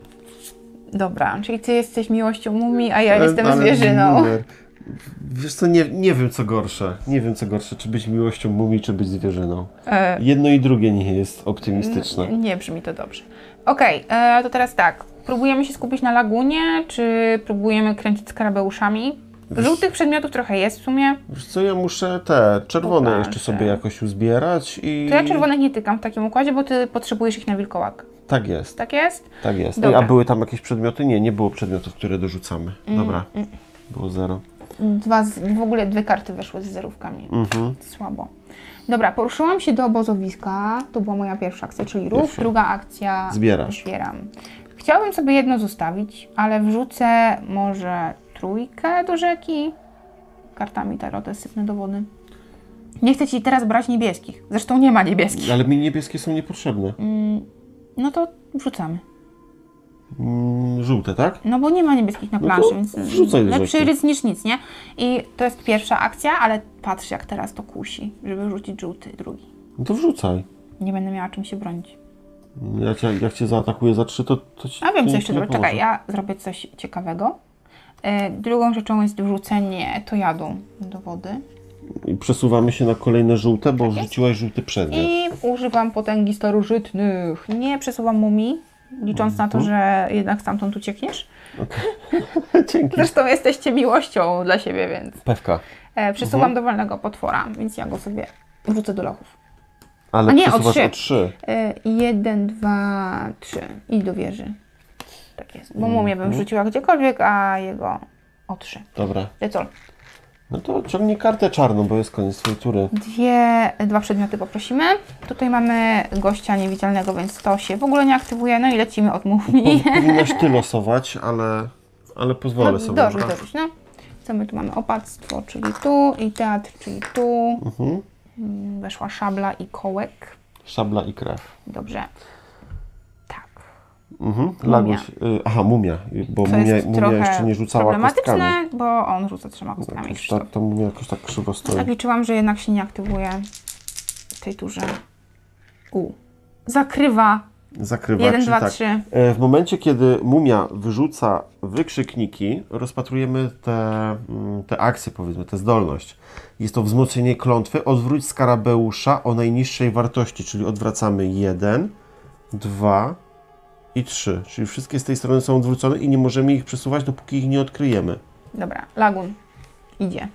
Dobra, czyli ty jesteś miłością mumii, a ja jestem Ale zwierzyną. numer. Wiesz co, nie wiem co gorsze. Nie wiem co gorsze, czy być miłością mumii, czy być zwierzyną. Jedno i drugie nie jest optymistyczne. Nie brzmi to dobrze. Okej, to teraz tak. Próbujemy się skupić na lagunie, czy próbujemy kręcić skarabeuszami? Żółtych przedmiotów trochę jest w sumie. Wiesz co, ja muszę te czerwone Popatrzę. jeszcze sobie jakoś uzbierać i... To ja czerwonych nie tykam w takim układzie, bo ty potrzebujesz ich na wilkołak. Tak jest, Tak jest? tak jest. Dobra. A były tam jakieś przedmioty? Nie było przedmiotów, które dorzucamy. Dobra, było 0. W ogóle 2 karty weszły z zerówkami. Mhm. Słabo. Dobra, poruszyłam się do obozowiska. To była moja pierwsza akcja, czyli ruch. Pierwsza. Druga akcja... Zbierasz. Zbieram. Chciałabym sobie jedno zostawić, ale wrzucę może 3 do rzeki. Kartami tarota sypnę do wody. Nie chcę ci teraz brać niebieskich. Zresztą nie ma niebieskich. Ale mi niebieskie są niepotrzebne. No to wrzucamy. Żółte, tak? No bo nie ma niebieskich na No planszy, to więc wrzucaj do lepszy rzeki. ryc niż nic, nie? I to jest pierwsza akcja, ale patrz jak teraz to kusi, żeby wrzucić żółty drugi. No to wrzucaj. Nie będę miała czym się bronić. Jak cię zaatakuję za 3, to ci A wiem to co nic jeszcze nie zrobić. Czekaj, pomoże. ja zrobię coś ciekawego. Drugą rzeczą jest wrzucenie tojadu do wody. I przesuwamy się na kolejne żółte, bo jest. wrzuciłaś żółty przedmiot. I używam potęgi starożytnych. Nie przesuwam mumii, licząc na to, że jednak stamtąd uciekniesz. Dzięki. Zresztą jesteście miłością dla siebie, więc Pewka. przesuwam dowolnego potwora, więc ja go sobie wrzucę do lochów. Ale A nie, przesuwasz o o 3. 1, 2, 3 i do wieży. Tak jest, bo mumię bym wrzuciła gdziekolwiek, a jego o 3. Dobra. Decol. No to ciągnij kartę czarną, bo jest koniec twojej tury. Dwa przedmioty poprosimy. Tutaj mamy gościa niewidzialnego, więc to się w ogóle nie aktywuje. No i lecimy od mumii. Powinnaś ty losować, ale pozwolę sobie. Dorzuć, no. Co my tu mamy? Opactwo, czyli tu i teatr, czyli tu. Weszła szabla i kołek. Szabla i krew. Dobrze. Tak. Laguś, mumia, bo To jest mumia trochę jeszcze nie rzucała kostkami. problematyczne, bo on rzuca 3 kostkami. Ta mumia jakoś tak krzywo stoi. Tak liczyłam, że jednak się nie aktywuje w tej turze. Zakrywa. Zakrywa, 1, czyli 2, tak. 3. W momencie, kiedy mumia wyrzuca wykrzykniki, rozpatrujemy te akcje, powiedzmy, tę zdolność. Jest to wzmocnienie klątwy. Odwróć skarabeusza o najniższej wartości, czyli odwracamy 1, 2 i 3. Czyli wszystkie z tej strony są odwrócone i nie możemy ich przesuwać, dopóki ich nie odkryjemy. Dobra, Lagun idzie.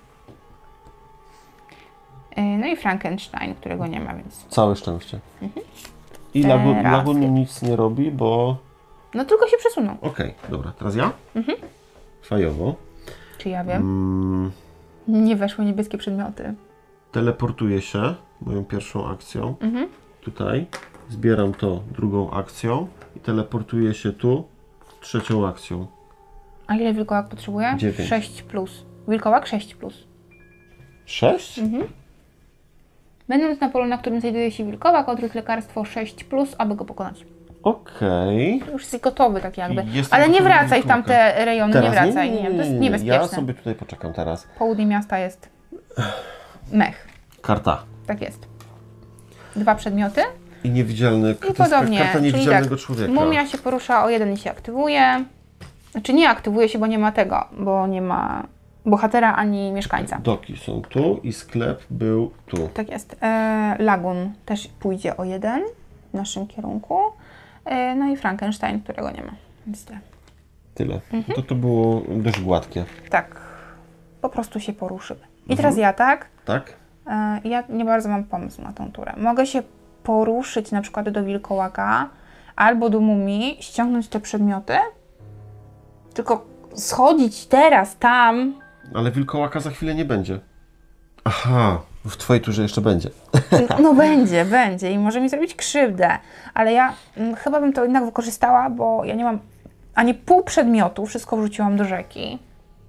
No i Frankenstein, którego nie ma, więc... Całe szczęście. I Teraz Lagun nic nie robi, bo... No tylko się przesunął. Okej, dobra, teraz ja? Fajowo. Czy ja wiem? Nie weszły niebieskie przedmioty. Teleportuję się moją pierwszą akcją. Tutaj. Zbieram to drugą akcją i teleportuję się tu trzecią akcją. A ile wilkołak potrzebuje? 9. 6 plus. Wilkołak 6 plus. 6? Będąc na polu, na którym znajduje się wilkołak, odrzuć lekarstwo 6 plus, aby go pokonać. Okej. Już jesteś gotowy tak jakby. Jestem Ale nie gotowy wracaj w wilkołaka. tamte rejony, nie Teraz wracaj. Nie, to jest niebezpieczne. Ja sobie tutaj poczekam teraz. Południe miasta jest mech. Karta. Tak jest. 2 przedmioty. I niewidzialny... I podobnie. Karta Czyli niewidzialnego tak, człowieka. mumia się porusza o 1 i się aktywuje. Znaczy nie aktywuje się, bo nie ma tego, bo nie ma bohatera ani mieszkańca. Doki są tu i sklep był tu. Tak jest. Lagun też pójdzie o 1 w naszym kierunku. No i Frankenstein, którego nie ma. Więc tyle. Tyle. To było dość gładkie. Tak. Po prostu się poruszymy. I teraz ja, tak? Tak? Ja nie bardzo mam pomysł na tą turę. Mogę się poruszyć na przykład do wilkołaka albo do mumii, ściągnąć te przedmioty, tylko schodzić teraz tam. Ale wilkołaka za chwilę nie będzie. Aha, w twojej turze jeszcze będzie. No będzie i może mi zrobić krzywdę, ale ja chyba bym to jednak wykorzystała, bo ja nie mam ani pół przedmiotu, wszystko wrzuciłam do rzeki.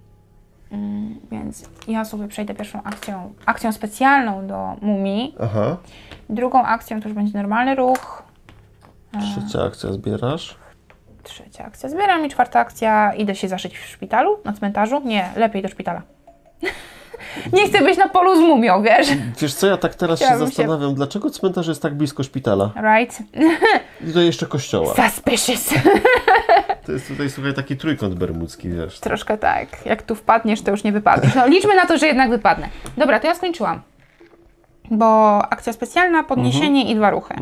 Więc ja sobie przejdę pierwszą akcją specjalną do mumii. Aha. Drugą akcją to już będzie normalny ruch. Trzecia akcja zbierasz. Trzecia akcja zbieram i czwarta akcja idę się zaszyć w szpitalu, na cmentarzu. Nie, lepiej do szpitala. Nie chcę być na polu z mumią, wiesz? Wiesz co, ja tak teraz się Chciałabym zastanawiam, dlaczego cmentarz jest tak blisko szpitala? Right? I to jeszcze kościoła. Suspicious. To jest tutaj, słuchaj, taki trójkąt bermudzki, wiesz. Troszkę tak. Jak tu wpadniesz, to już nie wypadniesz. No liczmy na to, że jednak wypadnę. Dobra, to ja skończyłam. Bo akcja specjalna, podniesienie i 2 ruchy.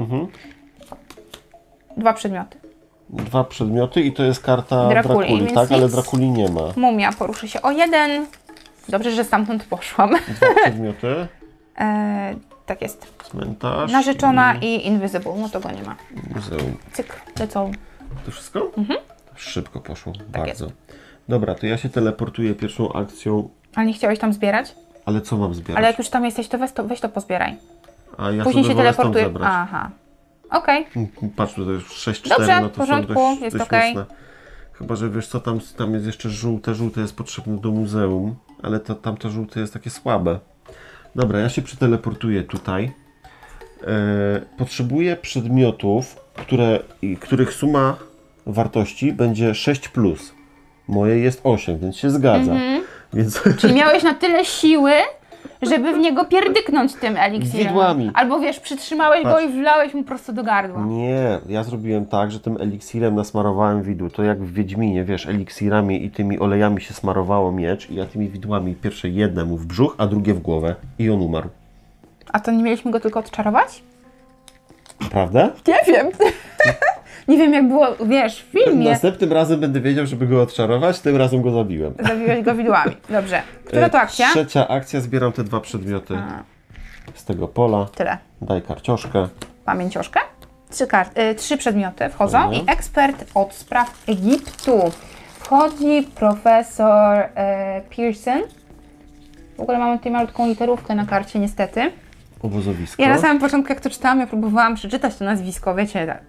2 przedmioty. 2 przedmioty i to jest karta Drakuli, Drakuli, więc tak? Ale nic. Drakuli nie ma. Mumia poruszy się o 1. Dobrze, że stamtąd poszłam. 2 przedmioty. Tak jest. Cmentarz. Narzeczona i Invisible. No to go nie ma. Muzeum. Cyk, lecą. To wszystko? Szybko poszło, bardzo. jest. Dobra, to ja się teleportuję pierwszą akcją. Ale nie chciałeś tam zbierać? Ale co mam zbierać? Ale jak już tam jesteś, to weź to pozbieraj. A ja Później sobie się wolę stąd teleportuje. zebrać. Aha. Okej. Patrz, to już 6-4, Dobrze, no w to są porządku, dość, jest dość okej. mocne. Chyba, że wiesz co, tam jest jeszcze żółte. Żółte jest potrzebne do muzeum, ale tamte żółte jest takie słabe. Dobra, ja się przeteleportuję tutaj. Potrzebuję przedmiotów, których suma wartości będzie 6+. Moje jest 8, więc się zgadza. Więc Czyli miałeś na tyle siły, żeby w niego pierdyknąć tym eliksirem. Widłami. Albo wiesz, przytrzymałeś go Patrz. i wlałeś mu prosto do gardła. nie, ja zrobiłem tak, że tym eliksirem nasmarowałem widły. To jak w Wiedźminie, wiesz, eliksirami i tymi olejami się smarowało miecz i ja tymi widłami pierwsze jednemu w brzuch, a drugie w głowę. I on umarł. A to nie mieliśmy go tylko odczarować? Prawda? Nie wiem. Nie wiem, jak było, wiesz, w filmie. Następnym razem będę wiedział, żeby go odczarować, tym razem go zabiłem. Zabiłeś go widłami. Dobrze. Która to akcja? Trzecia akcja, zbieram te 2 przedmioty z tego pola. Tyle. Daj karcioszkę. Pamięcioszkę. 3 przedmioty wchodzą i ekspert od spraw Egiptu. Wchodzi profesor Pearson. W ogóle mamy tutaj malutką literówkę na karcie, niestety. Obozowisko. Ja na samym początku, jak to czytałam, ja próbowałam przeczytać to nazwisko, wiecie, tak.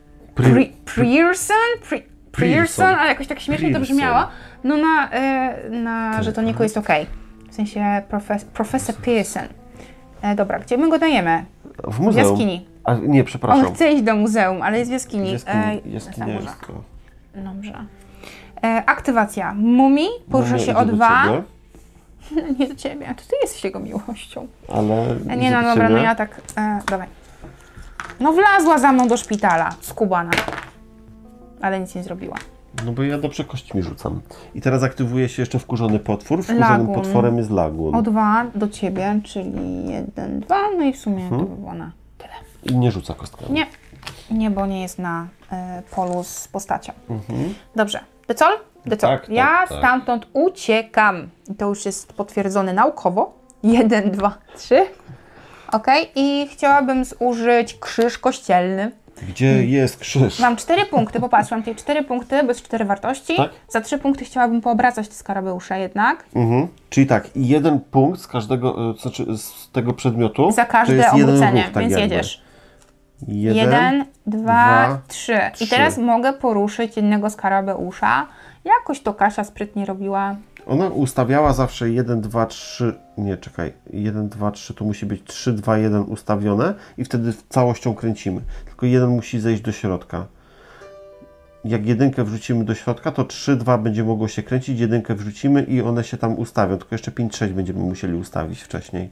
Pearson, ale jakoś tak śmiesznie to brzmiało. No na żetoniku jest ok. W sensie profesor Pearson. Dobra, gdzie my go dajemy? W muzeum. W jaskini. A, nie, przepraszam. On chce iść do muzeum, ale jest w jaskini. Jaskinia jest to. Dobrze. Aktywacja. Mumii porusza się o 2. Nie do ciebie, to ty jesteś jego miłością. Ale... Nie, no dobra, no ja tak... dawaj. No wlazła za mną do szpitala, skubana. Ale nic nie zrobiła. No bo ja dobrze kośćmi rzucam. I teraz aktywuje się jeszcze wkurzony potwór. Wkurzonym potworem jest lagun. O 2 do ciebie, czyli 1, 2, no i w sumie to by było na tyle. I nie rzuca kostkami. Nie, bo nie jest na polu z postacią. Dobrze. Decol? Tak, ja stamtąd uciekam. I to już jest potwierdzone naukowo. 1, 2, 3. Ok, i chciałabym zużyć krzyż kościelny. Gdzie jest krzyż? Mam 4 punkty, popatrz, mam tutaj 4 punkty, bez 4 wartości. Tak? Za 3 punkty chciałabym poobracać te skarabeusze jednak. Czyli tak, i 1 punkt z każdego, znaczy z tego przedmiotu. Za każde to jest obrócenie, ruch, tak więc jakby. jedziesz. 1, 2, 3. I 3. teraz mogę poruszyć jednego skarabeusza. Jakoś to Kasia sprytnie robiła. Ona ustawiała zawsze 1, 2, 3. Nie, czekaj. 1, 2, 3 to musi być 3, 2, 1 ustawione i wtedy całością kręcimy. Tylko jeden musi zejść do środka. Jak jedynkę wrzucimy do środka, to 3, 2 będzie mogło się kręcić, jedynkę wrzucimy i one się tam ustawią. Tylko jeszcze 5, 6 będziemy musieli ustawić wcześniej.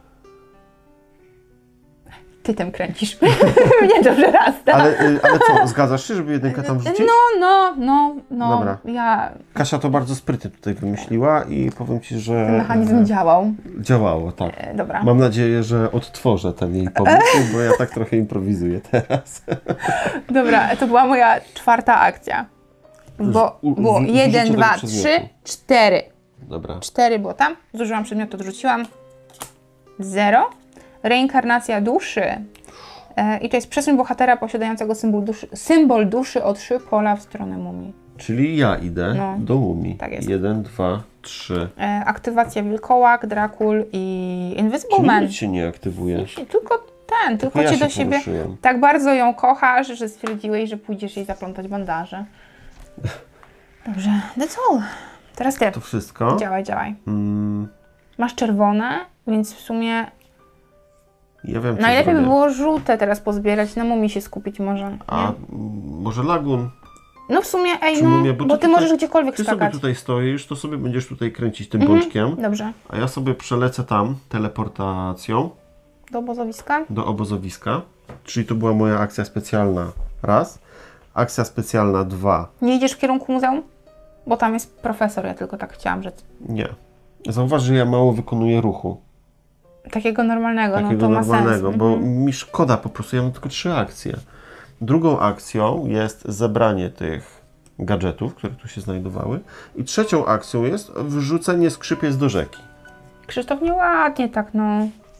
Ty tym kręcisz. Nie dobrze raz, tak? Ale co, zgadzasz się, żeby jedynkę tam wrzucić? No. Dobra. Ja... Kasia to bardzo sprytnie tutaj wymyśliła i powiem Ci, że... Ten mechanizm działał. Działało, tak. Dobra. Mam nadzieję, że odtworzę ten jej pomysł, bo ja tak trochę improwizuję teraz. Dobra, to była moja 4. akcja. Bo było 1, 2, 3, 4. Dobra. 4 było tam. Zużyłam przedmiot, odrzuciłam. 0. Reinkarnacja duszy. I to jest przesuń bohatera posiadającego symbol duszy o 3 pola w stronę mumii. Czyli ja idę do mumii. Tak jest. 1, 2, 3. Aktywacja wilkołak, Drakul i Invisible Czyli Man. nic się nie aktywuje. Tylko ja cię się do siebie poruszyłem. tak bardzo ją kochasz, że stwierdziłeś, że pójdziesz jej zaplątać bandaże. Dobrze, that's all. Teraz ty. To wszystko? Działaj. Masz czerwone, więc w sumie Ja wiem, co najlepiej by zrobię. było żółte teraz pozbierać, na mumii się skupić może. Nie? A może lagun? No w sumie, Czy mumię? bo ty możesz gdziekolwiek Ty sobie skakać. tutaj stoisz, to sobie będziesz tutaj kręcić tym bączkiem. Dobrze. A ja sobie przelecę tam teleportacją Do obozowiska? do obozowiska. Czyli to była moja akcja specjalna. Raz. Akcja specjalna 2. Nie idziesz w kierunku muzeum? Bo tam jest profesor, ja tylko tak chciałam rzec. Nie. Zauważ, że ja mało wykonuję ruchu. Takiego normalnego, no Takiego to ma normalnego, sens. bo mi szkoda po prostu, ja mam tylko 3 akcje. Drugą akcją jest zebranie tych gadżetów, które tu się znajdowały. I trzecią akcją jest wrzucenie skrzypiec do rzeki. Krzysztof, nieładnie tak, no.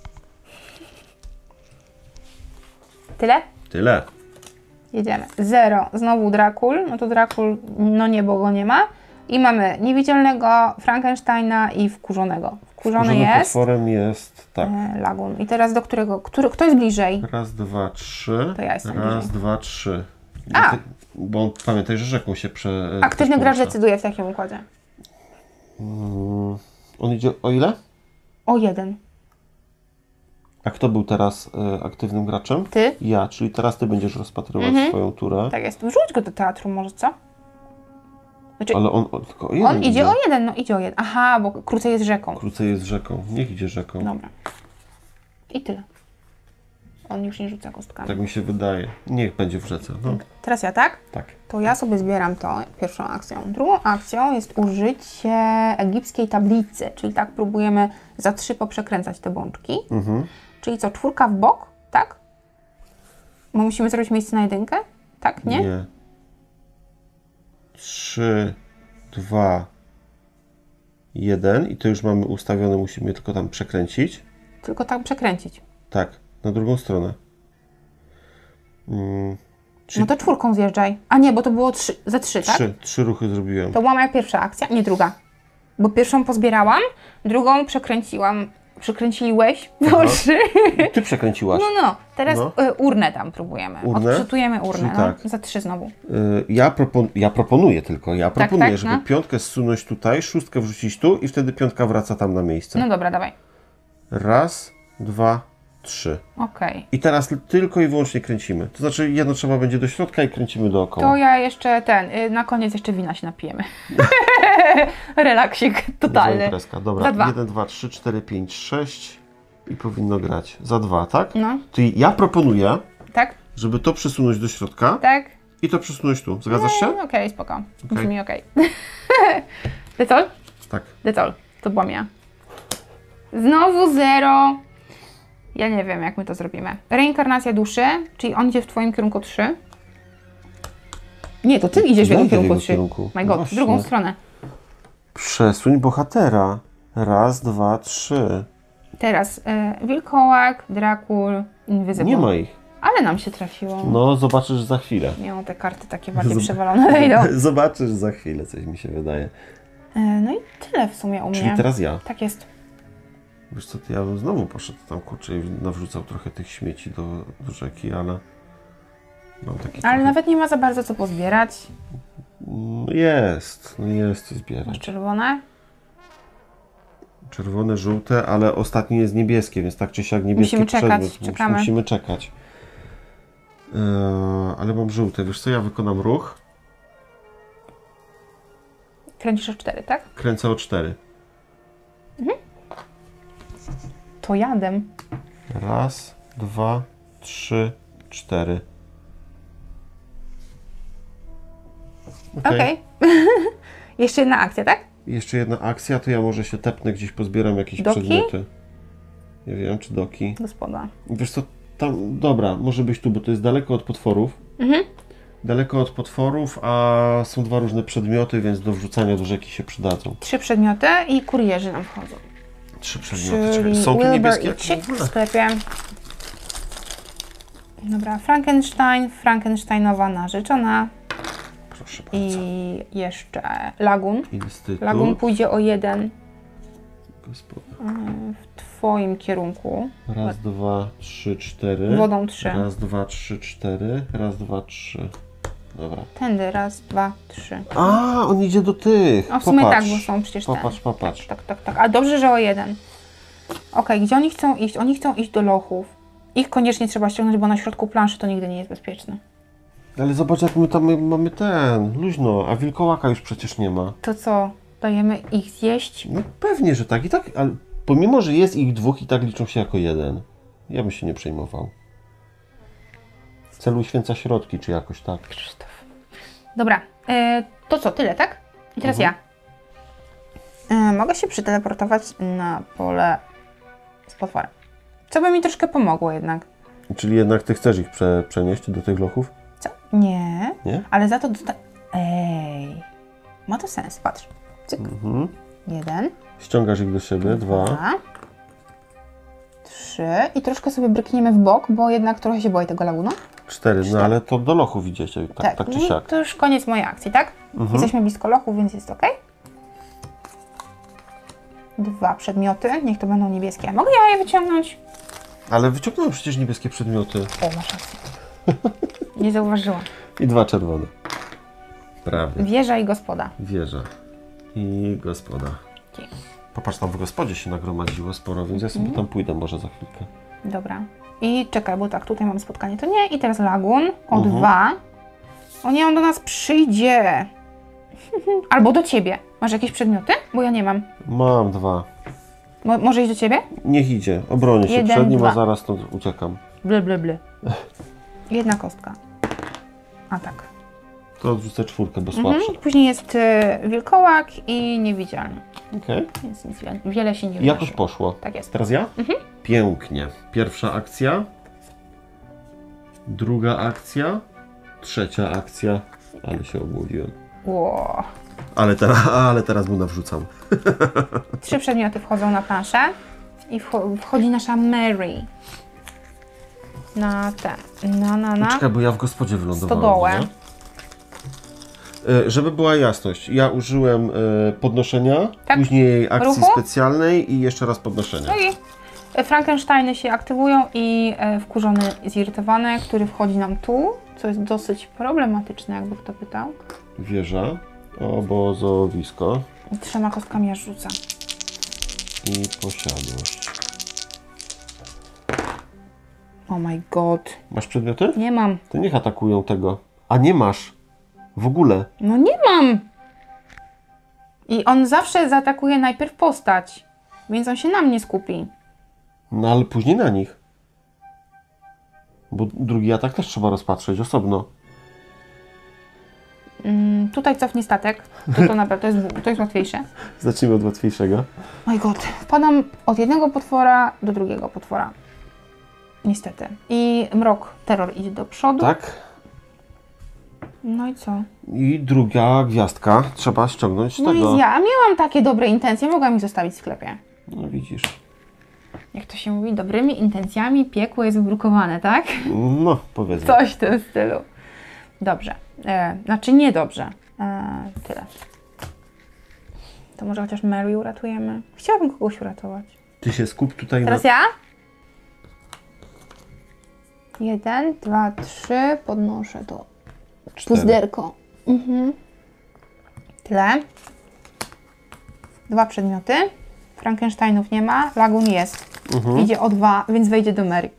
Tyle? Tyle. Jedziemy. 0. Znowu Drakul. No to Drakul, no nie, bo go nie ma. I mamy niewidzialnego, Frankensteina i wkurzonego. Wkurzony jest potworem jest, tak. lagun. I teraz do którego? Kto jest bliżej? Raz, 2, 3. To ja jestem Raz, bliżej. 2, 3. A! Bo pamiętaj, że rzeką się Aktywny też gracz porusza. decyduje w takim układzie. On idzie o ile? O 1. A kto był teraz aktywnym graczem? Ty? Ja, czyli teraz ty będziesz rozpatrywać swoją turę. Tak jest. Wrzuć go do teatru może, co? Znaczy, Ale on tylko o jeden on idzie o 1, no idzie o 1. Aha, bo krócej jest rzeką. Krócej jest rzeką. Niech idzie rzeką. Dobra. I tyle. On już nie rzuca kostkami. Tak mi się wydaje. Niech będzie w rzece. No, Teraz ja, tak? tak. To ja sobie zbieram to pierwszą akcją. Drugą akcją jest użycie egipskiej tablicy, czyli tak próbujemy za 3 poprzekręcać te bączki. Czyli co, 4 w bok, tak? Bo musimy zrobić miejsce na 1? Tak, nie? Nie. 3, 2, 1 i to już mamy ustawione, musimy je tylko tam przekręcić. Tylko tak przekręcić. Tak, na drugą stronę. No to 4 zjeżdżaj. A nie, bo to było za 3, tak? 3 ruchy zrobiłem. To była moja pierwsza akcja, nie druga. Bo pierwszą pozbierałam, drugą przekręciłeś do 3. Ty przekręciłaś. No. Teraz urnę tam próbujemy. Urnę? Odczytujemy urnę, Czyli tak. za 3 znowu. Ja proponuję tylko, tak, żeby no. piątkę zsunąć tutaj, szóstkę wrzucić tu i wtedy piątka wraca tam na miejsce. No dobra, dawaj. 1, 2, 3. Okej. I teraz tylko i wyłącznie kręcimy. To znaczy jedno trzeba będzie do środka i kręcimy dookoła. To ja jeszcze na koniec jeszcze wina się napijemy. Relaksik totalny. Imprezka. Dobra, Za 2. 1, 2, 3, 4, 5, 6 i powinno grać. Za 2, tak? No. Czyli ja proponuję, Tak? żeby to przesunąć do środka Tak? i to przesunąć tu. Zgadzasz się? Okej, spoko. Brzmi okej. Decol? Tak. Decol. To byłam ja. Znowu 0. Ja nie wiem, jak my to zrobimy. Reinkarnacja duszy, czyli on idzie w Twoim kierunku 3. Nie, to Ty idziesz w jego kierunku 3. My God, w drugą stronę. Przesuń bohatera. 1, 2, 3. Teraz wilkołak, Drakul, Invisible. Nie ma ich. Ale nam się trafiło. No, zobaczysz za chwilę. Miało te karty takie bardziej przewalone wejdą. Zobaczysz za chwilę, coś mi się wydaje. No i tyle w sumie u mnie. Czyli teraz ja. Tak jest. Wiesz co, to ja bym znowu poszedł tam, kurczę, i nawrzucał trochę tych śmieci do rzeki, ale mam taki Ale trochę... nawet nie ma za bardzo co pozbierać. No jest co Masz zbierać. czerwone. Czerwone, żółte, ale ostatnie jest niebieskie, więc tak czy siak niebieskie Musimy czekać, przedmiot. czekamy. Musimy czekać. Ale mam żółte. Wiesz co, ja wykonam ruch. Kręcisz o 4, tak? Kręcę o 4. To jadem. 1, 2, 3, 4. Okej. Jeszcze jedna akcja, tak? Jeszcze jedna akcja, to ja może się tepnę, gdzieś pozbieram jakieś Doki? przedmioty. Nie wiem, czy doki. Gospoda. Wiesz co, tam, dobra, może być tu, bo to jest daleko od potworów. Daleko od potworów, a są 2 różne przedmioty, więc do wrzucania do rzeki się przydadzą. 3 przedmioty i kurierzy nam wchodzą. 3 przedmioty. Czyli Są tu Wilbur niebieskie i jak Chick w w ogóle? sklepie. Dobra, Frankensteinowa narzeczona Proszę bardzo. i jeszcze Lagun. Instytut. Lagun pójdzie o 1 Gospoda. w Twoim kierunku. 1, 2, 3, 4. Wodą 3. 1, 2, 3, 4. 1, 2, 3. Dobra. Tędy, 1, 2, 3. A, on idzie do tych. O, w sumie Popatrz. tak, bo są przecież Popatrz, ten. popatrz. Tak. A dobrze, że o 1. Okej, gdzie oni chcą iść? Oni chcą iść do lochów. Ich koniecznie trzeba ściągnąć, bo na środku planszy to nigdy nie jest bezpieczne. Ale zobacz, jak my tam mamy luźno, a wilkołaka już przecież nie ma. To co? Dajemy ich zjeść? No pewnie, że tak. I tak, ale pomimo, że jest ich 2, i tak liczą się jako 1. Ja bym się nie przejmował. Celu święca środki, czy jakoś tak. Krzysztof. Dobra, to co? Tyle, tak? I teraz ja. Mogę się przeteleportować na pole z potworem. Co by mi troszkę pomogło jednak. Czyli jednak ty chcesz ich przenieść do tych lochów? Co? Nie. Nie? Ale za to Ej. Ma to sens, patrz. Cyk. 1. Ściągasz ich do siebie, 2. 2. 3. I troszkę sobie brykniemy w bok, bo jednak trochę się boję tego laguna. 4, no ale to do lochów idziecie, tak czy no i siak. to już koniec mojej akcji, tak? Jesteśmy blisko lochów, więc jest ok. 2 przedmioty, niech to będą niebieskie. Mogę ja je wyciągnąć? Ale wyciągnąłem przecież niebieskie przedmioty. O, masz rację. Nie zauważyłam. I 2 czerwone. Prawie. Wieża i gospoda. Wieża. I gospoda. Okay. Popatrz, tam w gospodzie się nagromadziło sporo, więc ja sobie tam pójdę może za chwilkę. Dobra. I czekaj, bo tak, tutaj mamy spotkanie. To nie. I teraz lagun o 2. O nie, on do nas przyjdzie. Albo do ciebie. Masz jakieś przedmioty? Bo ja nie mam. Mam 2. Może iść do ciebie? Niech idzie. Obronię się 1, przed nim, 2. a zaraz stąd uciekam. Ble. 1 kostka. A tak. To odrzucę 4, bo słabsze. Później jest wilkołak i niewidzialny. Okej. Więc nic wiele się nie I wydarzy. jakoś poszło. Tak jest. Teraz ja? Pięknie. Pierwsza akcja. Druga akcja. Trzecia akcja. Ale się obłowiłem. Ło. Ale teraz mu nawrzucam. 3 przedmioty wchodzą na planszę i wchodzi nasza Mary. Na te, na Czekaj, bo ja w gospodzie wylądowałem. stodołę. Nie? Żeby była jasność, ja użyłem podnoszenia, Tak. później akcji Ruchu? specjalnej i jeszcze raz podnoszenia. No i Frankensteiny się aktywują i wkurzony, zirytowany, który wchodzi nam tu, co jest dosyć problematyczne, jakby kto pytał. Wieża, obozowisko I 3 kostkami aż rzuca. i posiadłość. Oh my god. Masz przedmioty? Nie mam. To niech atakują tego. A nie masz. W ogóle. No nie mam! I on zawsze zaatakuje najpierw postać, więc on się na mnie skupi. No ale później na nich. Bo drugi atak też trzeba rozpatrzeć osobno. Tutaj cofnie statek. To naprawdę to jest łatwiejsze. Zacznijmy od łatwiejszego. My god. Wpadam od jednego potwora do drugiego potwora. Niestety. I mrok, terror idzie do przodu. Tak. No i co? I druga gwiazdka trzeba ściągnąć z No tego. i ja miałam takie dobre intencje, mogłam ich zostawić w sklepie. No widzisz. Jak to się mówi, dobrymi intencjami piekło jest wybrukowane, tak? No, powiedzmy. Coś w tym stylu. Dobrze. Znaczy niedobrze. Tyle. To może chociaż Mary uratujemy? Chciałabym kogoś uratować. Ty się skup tutaj Teraz na... ja? 1, 2, 3. Podnoszę to 4. puzderko. Tyle. 2 przedmioty. Frankensteinów nie ma. Lagun jest. Idzie o 2, więc wejdzie do Mary.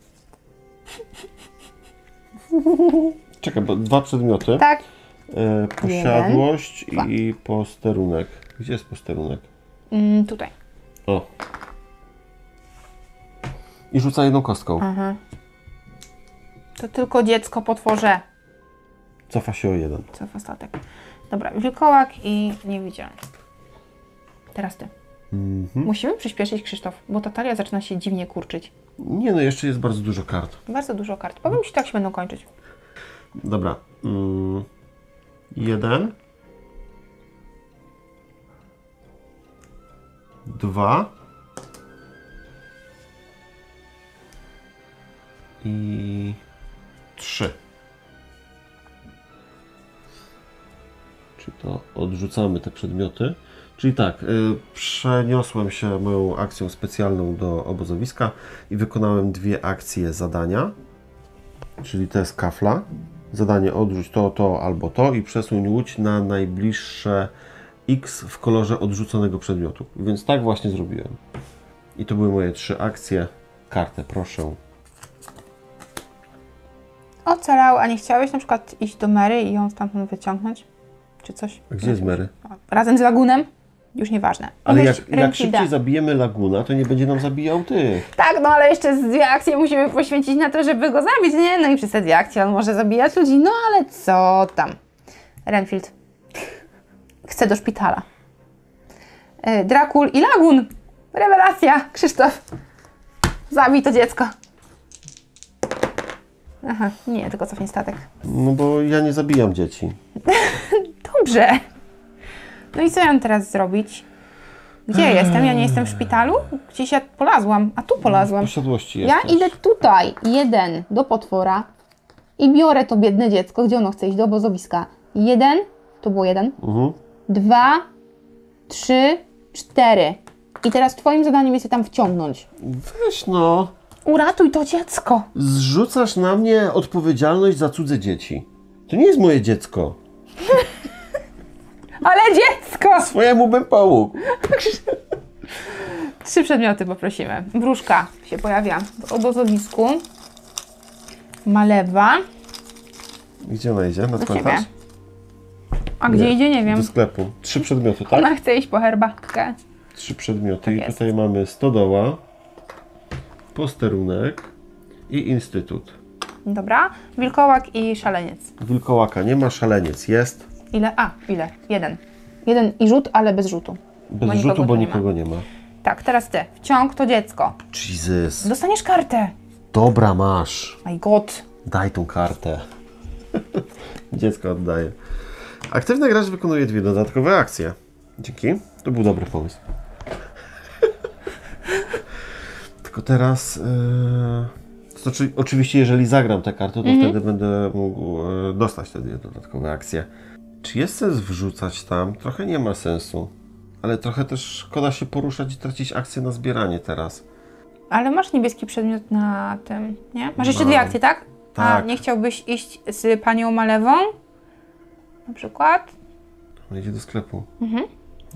Czekaj, bo 2 przedmioty. Tak. Posiadłość 1, 2. i posterunek. Gdzie jest posterunek? Tutaj. O. I rzuca jedną kostką. To tylko dziecko potworze. Cofa się o 1. Cofa statek. Dobra, wilkołak i niewidzialny. Teraz ty. Musimy przyspieszyć, Krzysztof, bo ta talia zaczyna się dziwnie kurczyć. Nie no, jeszcze jest bardzo dużo kart. Bardzo dużo kart. Powiem Ci, tak się będą kończyć. Dobra. 1. 2. I 3. Czyli to odrzucamy te przedmioty. Czyli tak, przeniosłem się moją akcją specjalną do obozowiska i wykonałem 2 akcje zadania. Czyli to jest kafla. Zadanie odrzuć to albo to i przesuń łódź na najbliższe X w kolorze odrzuconego przedmiotu. Więc tak właśnie zrobiłem. I to były moje 3 akcje. Kartę proszę. Ocalał, a nie chciałeś na przykład iść do Mary i ją stamtąd wyciągnąć? Czy coś? A gdzie jest Mary? Razem z Lagunem? Już nieważne. Ale Pomyśl jak Renfilda. szybciej zabijemy Laguna, to nie będzie nam zabijał tych. Tak, no ale jeszcze 2 akcje musimy poświęcić na to, żeby go zabić, nie? No i przez te 2 akcje on może zabijać ludzi, no ale co tam. Renfield chce do szpitala. Drakul i Lagun. Rewelacja, Krzysztof. Zabij to dziecko. Aha, nie, tylko cofnij statek. No bo ja nie zabijam dzieci. Dobrze. No i co ja mam teraz zrobić? Gdzie jestem? Ja nie jestem w szpitalu? Gdzieś ja polazłam, a tu W polazłam. posiadłości Ja jesteś. idę tutaj, 1 do potwora i biorę to biedne dziecko. Gdzie ono chce iść? Do obozowiska. 1, to było 1, 2, 3, 4. I teraz twoim zadaniem jest je tam wciągnąć. Weź no. Uratuj to dziecko. Zrzucasz na mnie odpowiedzialność za cudze dzieci. To nie jest moje dziecko. Ale dziecko! Swojemu bym pomógł. 3 przedmioty poprosimy. Wróżka się pojawia w obozowisku. Malewa. Gdzie ona idzie? Na Do cmentarz? ciebie. A gdzie idzie? Nie wiem. Do sklepu. 3 przedmioty, tak? Ona chce iść po herbatkę. 3 przedmioty. Tak I jest. tutaj mamy stodoła, posterunek i instytut. Dobra. Wilkołak i szaleniec. Wilkołaka nie ma, szaleniec jest. Ile? Ile? 1. 1 i rzut, ale bez rzutu. Bez Bo nikogo rzutu, bo tu nie ma. nikogo nie ma. Tak, teraz ty. Wciąg to dziecko. Jesus. Dostaniesz kartę. Dobra, masz. My god. Daj tą kartę. Dziecko oddaję. Aktywny gracz wykonuje 2 dodatkowe akcje. Dzięki. To był dobry pomysł. Tylko teraz... To znaczy, oczywiście, jeżeli zagram tę kartę, to wtedy będę mógł dostać te 2 dodatkowe akcje. Czy jest sens wrzucać tam? Trochę nie ma sensu. Ale trochę też szkoda się poruszać i tracić akcję na zbieranie teraz. Ale masz niebieski przedmiot na tym, nie? Masz jeszcze Mam. 2 akcje, tak? Tak. A nie chciałbyś iść z panią Malewą? Na przykład? On idzie do sklepu. Mhm.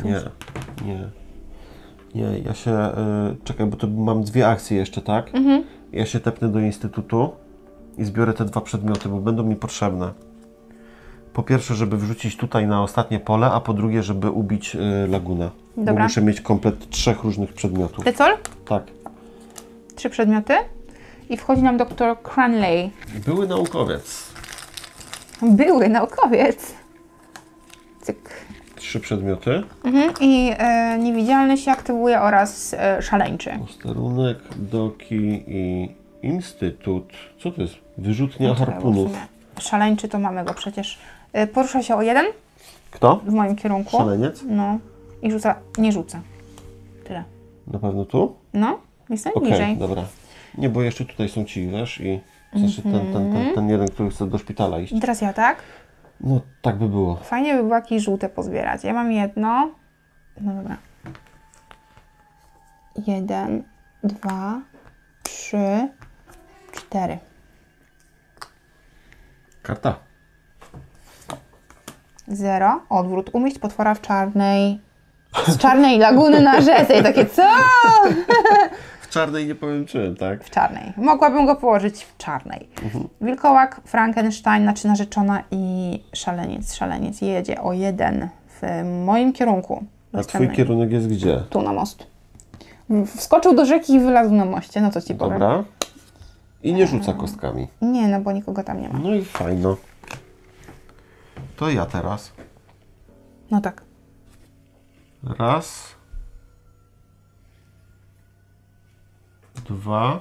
Nie, ja się... czekaj, bo to mam 2 akcje jeszcze, tak? Ja się tepnę do instytutu i zbiorę te 2 przedmioty, bo będą mi potrzebne. Po pierwsze, żeby wrzucić tutaj na ostatnie pole, a po drugie, żeby ubić lagunę. Dobra. Bo muszę mieć komplet 3 różnych przedmiotów. Decol? Tak. 3 przedmioty. I wchodzi nam dr Cranley. Były naukowiec. Były naukowiec. Cyk. 3 przedmioty. I niewidzialny się aktywuje oraz szaleńczy. Posterunek, doki i instytut. Co to jest? Wyrzutnia harpunów. Szaleńczy to mamy go przecież. Porusza się o 1 Kto? w moim kierunku. Szaleniec? No. I rzuca, nie rzuca. Tyle. Na pewno tu? No, jestem Okej, bliżej. dobra. Nie, bo jeszcze tutaj są ci, wiesz, i znaczy ten jeden, który chce do szpitala iść. I teraz ja, tak? No, tak by było. Fajnie by było jakieś żółte pozbierać. Ja mam jedno. No dobra. 1, 2, 3, 4. Karta. 0. Odwrót. Umieść potwora w czarnej... Z czarnej laguny na rzece. I takie co? W czarnej nie powiem czym, tak? W czarnej. Mogłabym go położyć w czarnej. Wilkołak, Frankenstein, znaczy narzeczona i szaleniec. Szaleniec jedzie o 1 w moim kierunku. A twój kierunek jest gdzie? Tu na most. Wskoczył do rzeki i wylazł na moście. No co ci powiem. Dobra. I nie rzuca kostkami. Nie, no bo nikogo tam nie ma. No i fajno. To ja teraz. No tak. Raz. 2.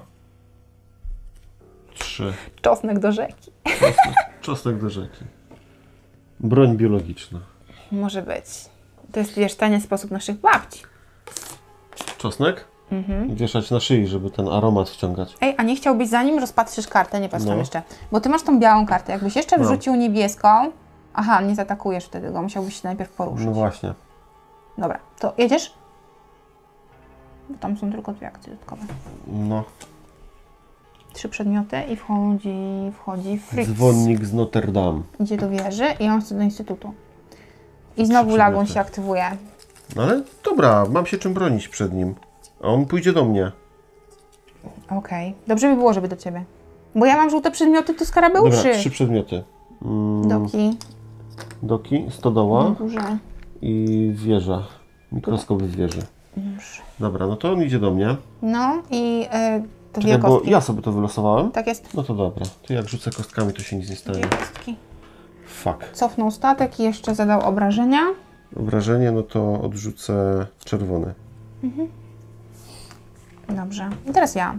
3. Czosnek do rzeki. Czosnek do rzeki. Broń biologiczna. Może być. To jest, wiesz, tani sposób naszych babci. Czosnek? Wieszać na szyi, żeby ten aromat wciągać. Ej, a nie chciałbyś, zanim rozpatrzysz kartę, nie patrz tam No. jeszcze, bo ty masz tą białą kartę. Jakbyś jeszcze No. wrzucił niebieską, aha, nie zaatakujesz wtedy go, musiałbyś się najpierw poruszyć. No właśnie. Dobra, to jedziesz? Bo tam są tylko 2 akcje dodatkowe. No. 3 przedmioty i wchodzi Fritz. Dzwonnik z Notre Dame. Idzie do wieży i on chce do instytutu. I znowu przedmioty. lagun się aktywuje. No ale dobra, mam się czym bronić przed nim. A on pójdzie do mnie. Okej. Dobrze by było, żeby do ciebie. Bo ja mam żółte przedmioty, to Dobra, skarabeuszy. 3 przedmioty. Doki. Doki, stodoła Duże. i wieża. Mikroskop w wieży. Już. Dobra, no to on idzie do mnie. No i to Czekaj, dwie bo kostki. ja sobie to wylosowałem. Tak jest. No to dobra. To jak rzucę kostkami, to się nic nie stanie. 2 kostki. Fuck. Cofnął statek i jeszcze zadał obrażenia. Obrażenie, no to odrzucę czerwony. Dobrze. I teraz ja.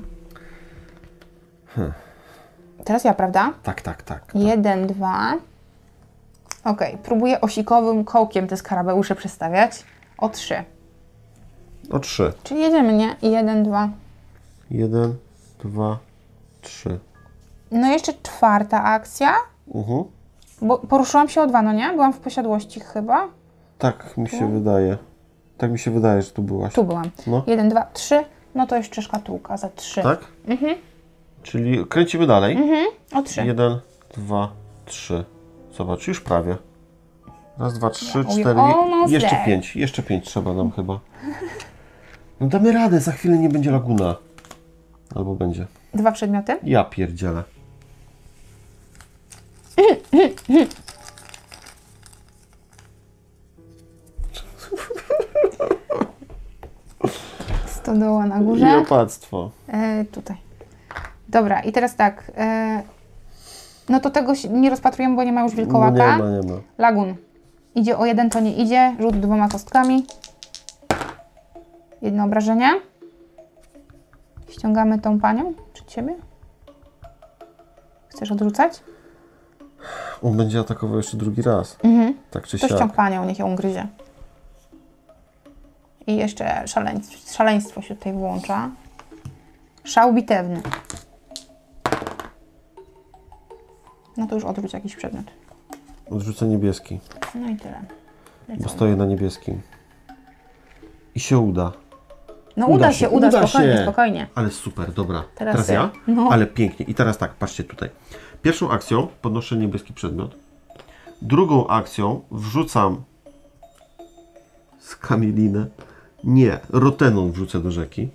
Teraz ja, prawda? Tak. 1, 2. Okej. Próbuję osikowym kołkiem te skarabeusze przestawiać. O 3. O 3. Czyli jedziemy, nie? 1, 2. 1, 2, 3. No jeszcze 4 akcja. Bo poruszyłam się o 2, no nie? Byłam w posiadłości chyba. Tak mi się wydaje. Tak mi się wydaje, że tu byłaś. Tu byłam. No. 1, 2, 3. No to jeszcze szkatułka za 3. Tak? Czyli kręcimy dalej. O 3. 1, 2, 3. Zobacz, już prawie. Raz, dwa, 3, Yeah, 4. almost Jeszcze there. 5. Jeszcze 5 trzeba nam chyba. No damy radę, za chwilę nie będzie laguna. Albo będzie. 2 przedmioty. Ja pierdzielę. Stodoła na górze. I opactwo. Tutaj. Dobra, i teraz tak. No to tego nie rozpatrujemy, bo nie ma już No wilkołaka. nie ma. Lagun. Idzie o 1, to nie idzie. Rzut 2 kostkami. 1 obrażenie. Ściągamy tą panią. Czy ciebie? Chcesz odrzucać? On będzie atakował jeszcze drugi raz. tak czy To siak. ściąg panią, niech ją gryzie. I jeszcze szaleństwo się tutaj włącza. Szał bitewny. No to już odwróć jakiś przedmiot. Odrzucę niebieski, No i tyle. bo stoję na niebieskim. I się uda. No uda się, spokojnie, spokojnie. Ale super, dobra. Teraz Teraz ja? No. Ale pięknie. I teraz tak, patrzcie tutaj. Pierwszą akcją podnoszę niebieski przedmiot. Drugą akcją wrzucam skamielinę. Nie, rotenon wrzucę do rzeki.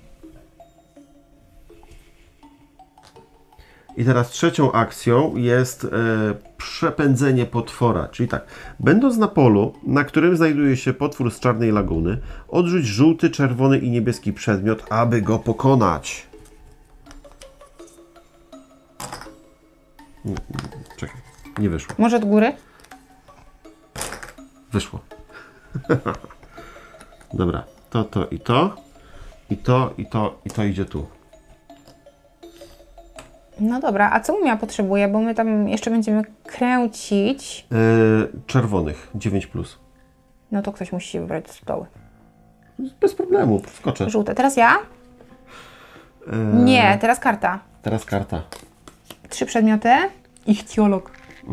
I teraz trzecią akcją jest przepędzenie potwora. Czyli tak, będąc na polu, na którym znajduje się potwór z Czarnej Laguny, odrzuć żółty, czerwony i niebieski przedmiot, aby go pokonać. Czekaj, nie wyszło. Może od góry? Wyszło. Dobra, to i to. I to, i to, i to idzie tu. No dobra, a co Mumia potrzebuje? Bo my tam jeszcze będziemy kręcić. Czerwonych, 9+. No to ktoś musi się wybrać do stołu. Bez problemu, wskoczę. Żółte. Teraz ja? Nie, teraz karta. Teraz karta. 3 przedmioty. Ichtiolog.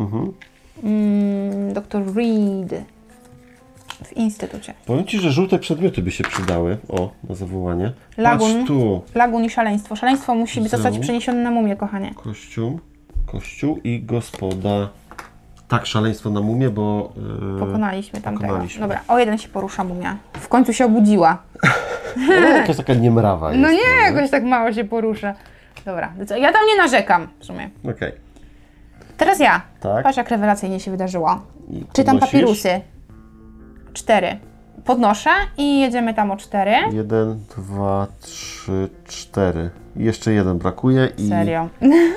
Dr. Reed. W instytucie. Powiem Ci, że żółte przedmioty by się przydały. O, na zawołanie. Lagun. Patrz tu. Lagun i szaleństwo. Szaleństwo musi zostać przeniesione na mumię, kochanie. Kościół i gospoda. Tak, szaleństwo na mumię, bo... Pokonaliśmy tamtego. pokonaliśmy. Dobra, o jeden się porusza mumia. W końcu się obudziła. jakaś taka niemrawa jest. No nie, jakoś tak mało się porusza. Dobra, ja tam nie narzekam w sumie. Okej. Teraz ja. Tak. Patrz, jak rewelacyjnie się wydarzyło. I Czytam podnosisz? papirusy. 4. Podnoszę i jedziemy tam o 4. 1, 2, 3, 4. I jeszcze jeden brakuje i... Serio.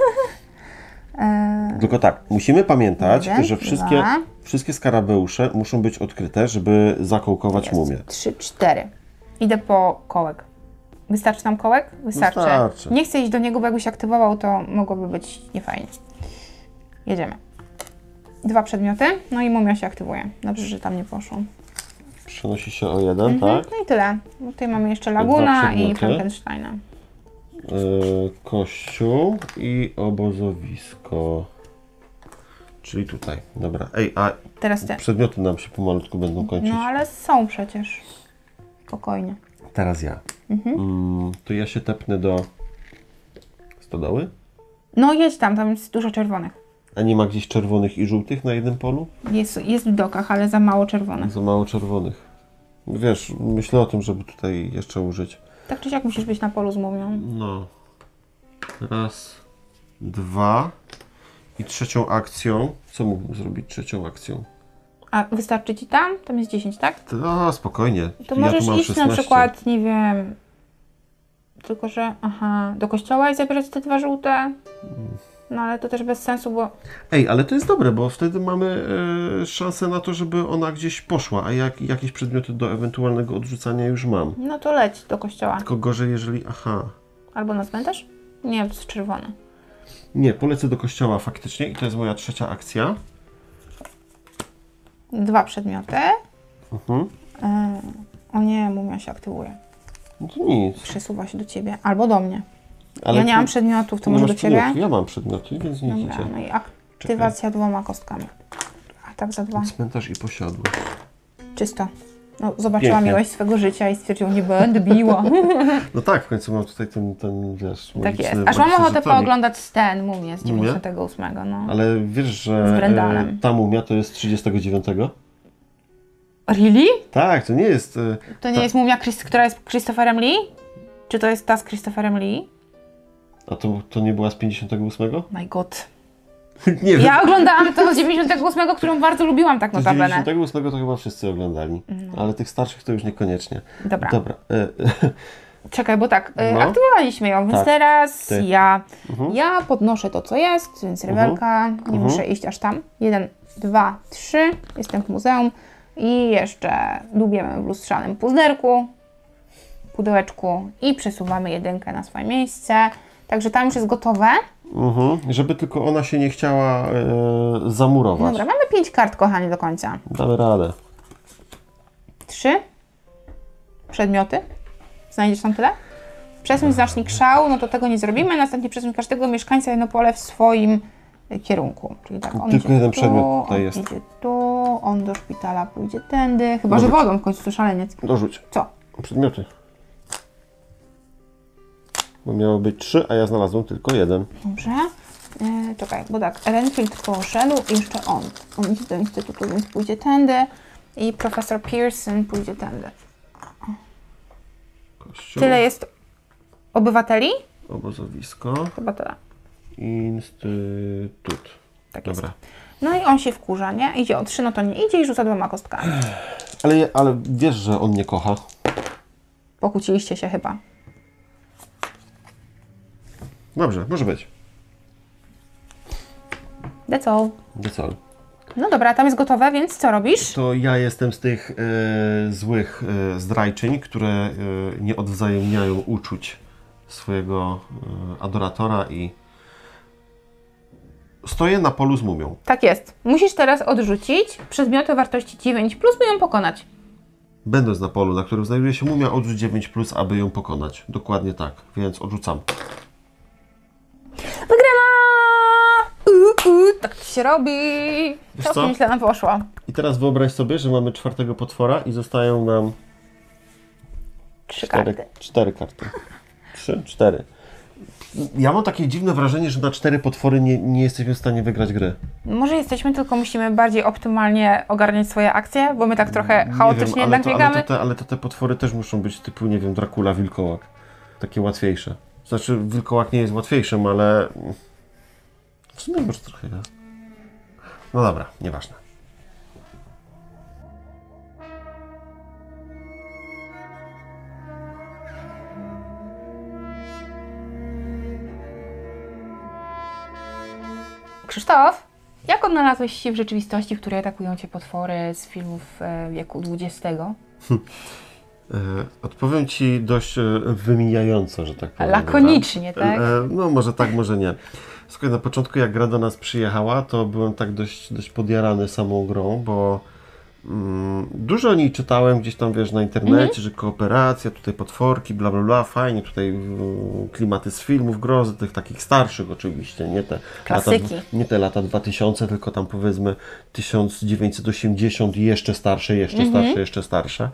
Tylko tak, musimy pamiętać, 1, że 2. wszystkie skarabeusze muszą być odkryte, żeby zakołkować mumię. 3, 4. Idę po kołek. Wystarczy nam kołek? Wystarczy. Wystarczy. Nie chcę iść do niego, bo jakbyś aktywował, to mogłoby być niefajnie. Jedziemy. 2 przedmioty, no i mumia się aktywuje. Dobrze, że tam nie poszło. Przenosi się o jeden, tak? No i tyle. Bo tutaj mamy jeszcze Laguna i przedmioty. Frankensteina. Kościół i obozowisko. Czyli tutaj. Dobra. Ej, a Teraz ty. przedmioty nam się pomalutku będą kończyć. No ale są przecież. Spokojnie. Teraz ja. To ja się tepnę do stodoły? No jedź tam jest dużo czerwonych. A nie ma gdzieś czerwonych i żółtych na jednym polu? Jest w dokach, ale za mało czerwonych. Za mało czerwonych. Wiesz, myślę o tym, żeby tutaj jeszcze użyć. Tak czy siak musisz być na polu z mumią. No. Raz, 2. I trzecią akcją. Co mógłbym zrobić trzecią akcją? A wystarczy ci tam? Tam jest 10, tak? To spokojnie. To ja możesz tu mam iść 16. na przykład, nie wiem, tylko że, do kościoła i zabierać te 2 żółte. No ale to też bez sensu, bo Ej, ale to jest dobre, bo wtedy mamy szansę na to, żeby ona gdzieś poszła, a jakieś przedmioty do ewentualnego odrzucania już mam. no to leć do kościoła. Tylko gorzej, jeżeli... Aha. Albo na cmentarz? Nie, to jest czerwone. Nie, polecę do kościoła faktycznie i to jest moja trzecia akcja. 2 przedmioty. O nie, mumia się aktywuje. No to nic. Przesuwa się do ciebie. Albo do mnie. Ale Ja nie ty mam przedmiotów, to nie może masz do ciebie? przedmiotów. Ja mam przedmioty, więc niech Dobra, idzie. no i aktywacja 2 kostkami. A tak za 2. Cmentarz i posiadły. Czysto. No, zobaczyła Pięknie. miłość swego życia i stwierdziła, nie będę biła. No tak, w końcu mam tutaj ten wiesz... Tak jest. magiczny- Aż mam magiczny ochotę żetonik. pooglądać ten mumię z Mumię? 98, no. Ale wiesz, Z że Brendalem. ta mumia to jest 39? Really? Tak, to nie jest... To nie jest mumia, która jest Christopherem Lee? Czy to jest ta z Christopherem Lee? A to nie była z 58? My god. Nie wiem. Ja oglądałam to z 98, którą bardzo lubiłam tak Z notabene. 98 to chyba wszyscy oglądali, ale tych starszych to już niekoniecznie. Dobra. Dobra. Czekaj, bo tak, No. aktywowaliśmy ją, więc Tak. teraz Ty. ja podnoszę to, co jest, więc rewelka, nie muszę iść aż tam. 1, 2, 3, jestem w muzeum i jeszcze lubiemy w lustrzanym pudełeczku i przesuwamy 1 na swoje miejsce. Także tam już jest gotowe. Żeby tylko ona się nie chciała zamurować. Dobra, mamy 5 kart, kochani, do końca. Damy radę. 3 przedmioty. Znajdziesz tam tyle? Przesuń znacznik szału, no to tego nie zrobimy. Następnie przesuń każdego mieszkańca jedno pole w swoim kierunku. Czyli tak, on Tylko idzie jeden tu, przedmiot tutaj on jest. idzie tu, on do szpitala pójdzie tędy. Chyba, że wodą, w końcu to szaleniec. Dorzuć. Co? Przedmioty. Bo miało być 3, a ja znalazłem tylko 1. Dobrze. Czekaj, bo tak, Renfield poszedł i jeszcze on. On idzie do instytutu, więc pójdzie tędy. I profesor Pearson pójdzie tędy. Kościół. Tyle jest obywateli? Obozowisko. Chyba tyle. Instytut. Tak Dobra. jest. No i on się wkurza, nie? Idzie o 3, no to nie idzie i rzuca 2 kostkami. Ale wiesz, że on nie kocha. Pokłóciliście się chyba. Dobrze, może być. That's all. That's all. No dobra, tam jest gotowe, więc co robisz? To ja jestem z tych złych zdrajczyń, które nie odwzajemniają uczuć swojego adoratora i stoję na polu z mumią. Tak jest. Musisz teraz odrzucić przedmioty o wartości 9+, by ją pokonać. Będąc na polu, na którym znajduje się mumia, odrzuć 9+, aby ją pokonać. Dokładnie tak, więc odrzucam. Wygrana! Tak to się robi. Wiesz Całkiem co? źle nam poszło. I teraz wyobraź sobie, że mamy 4. potwora i zostają nam 3 karty. 4 karty. 3, 4. Ja mam takie dziwne wrażenie, że na 4 potwory nie jesteśmy w stanie wygrać gry. Może jesteśmy, tylko musimy bardziej optymalnie ogarniać swoje akcje, bo my tak trochę chaotycznie nie jednak wiem, biegamy. ale to te potwory też muszą być typu, nie wiem, Dracula, wilkołak. Takie łatwiejsze. Znaczy, wilkołak nie jest łatwiejszym, ale w sumie może trochę jest. No dobra, nieważne. Krzysztof, jak odnalazłeś się w rzeczywistości, w której atakują Cię potwory z filmów wieku XX? Odpowiem Ci dość wymijająco, że tak powiem. Lakonicznie, tak? No może tak, może nie. Słuchaj, na początku jak gra do nas przyjechała, to byłem tak dość podjarany samą grą, bo dużo o niej czytałem gdzieś tam, wiesz, na internecie, że kooperacja, tutaj potworki, bla bla bla, fajnie, tutaj klimaty z filmów grozy, tych takich starszych oczywiście, Klasyki. Nie te lata 2000, tylko tam powiedzmy 1980 i jeszcze starsze, jeszcze starsze.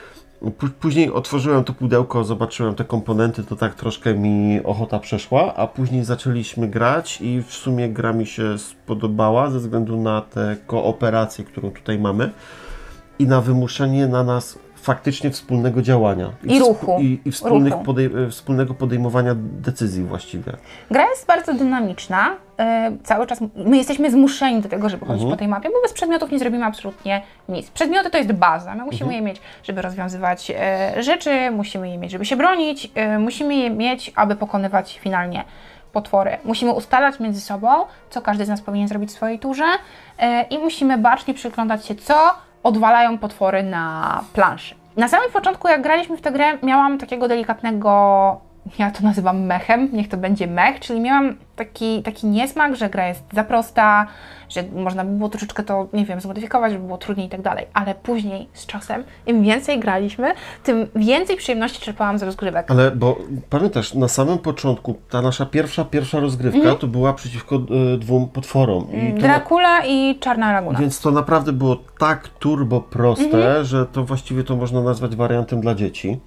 Później otworzyłem to pudełko, zobaczyłem te komponenty, to tak troszkę mi ochota przeszła, a później zaczęliśmy grać i w sumie gra mi się spodobała ze względu na tę kooperację, którą tutaj mamy i na wymuszenie na nas faktycznie wspólnego działania. I ruchu. I wspólnego podejmowania decyzji właściwie. Gra jest bardzo dynamiczna. Cały czas my jesteśmy zmuszeni do tego, żeby chodzić po tej mapie, bo bez przedmiotów nie zrobimy absolutnie nic. Przedmioty to jest baza. My musimy je mieć, żeby rozwiązywać rzeczy, musimy je mieć, żeby się bronić, musimy je mieć, aby pokonywać finalnie potwory. Musimy ustalać między sobą, co każdy z nas powinien zrobić w swojej turze i musimy bacznie przyglądać się, co odwalają potwory na planszy. Na samym początku, jak graliśmy w tę grę, miałam takiego delikatnego, ja to nazywam mechem, niech to będzie mech, czyli miałam taki niesmak, że gra jest za prosta, że można by było troszeczkę to, nie wiem, zmodyfikować, żeby było trudniej i tak dalej. Ale później, z czasem, im więcej graliśmy, tym więcej przyjemności czerpałam z rozgrywek. Ale bo pamiętasz, na samym początku ta nasza pierwsza rozgrywka to była przeciwko 2 potworom. Dracula i Czarna Laguna. Więc to naprawdę było tak turbo proste, że to właściwie to można nazwać wariantem dla dzieci.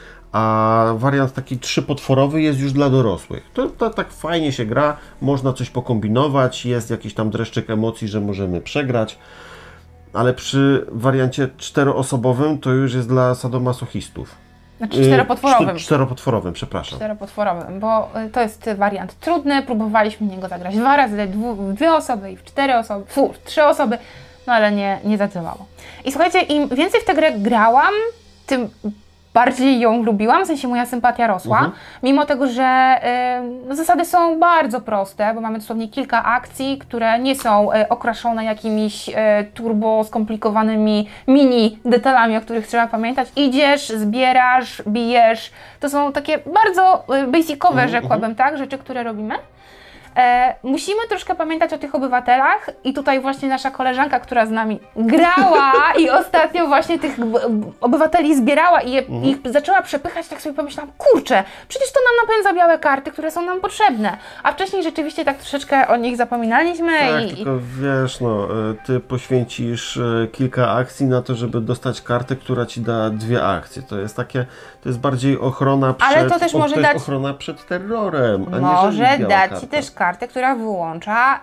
A wariant taki 3-potworowy jest już dla dorosłych. To tak fajnie się gra, można coś pokombinować, jest jakiś tam dreszczyk emocji, że możemy przegrać, ale przy wariancie 4-osobowym to już jest dla sadomasochistów. Znaczy 4-potworowym. 4-potworowym, przepraszam. 4-potworowym, bo to jest wariant trudny, próbowaliśmy w niego zagrać 2 razy, 2 osoby i w 4 osoby, 3 osoby, no ale nie zadziałało. I słuchajcie, im więcej w tę grę grałam, tym bardziej ją lubiłam, w sensie moja sympatia rosła, mimo tego, że zasady są bardzo proste, bo mamy dosłownie kilka akcji, które nie są okraszone jakimiś turbo skomplikowanymi mini detalami, o których trzeba pamiętać. Idziesz, zbierasz, bijesz. To są takie bardzo basicowe, rzekłabym, tak, rzeczy, które robimy. Musimy troszkę pamiętać o tych obywatelach i tutaj właśnie nasza koleżanka, która z nami grała i ostatnio właśnie tych obywateli zbierała i ich zaczęła przepychać, tak sobie pomyślałam, kurczę, przecież to nam napędza białe karty, które są nam potrzebne. A wcześniej rzeczywiście tak troszeczkę o nich zapominaliśmy. Tak, tylko wiesz, no, ty poświęcisz kilka akcji na to, żeby dostać kartę, która ci da 2 akcje. To jest takie, to jest bardziej ochrona przed, ale to też może dać, ochrona przed terrorem, a może nie dać karta. ci też kartę, która wyłącza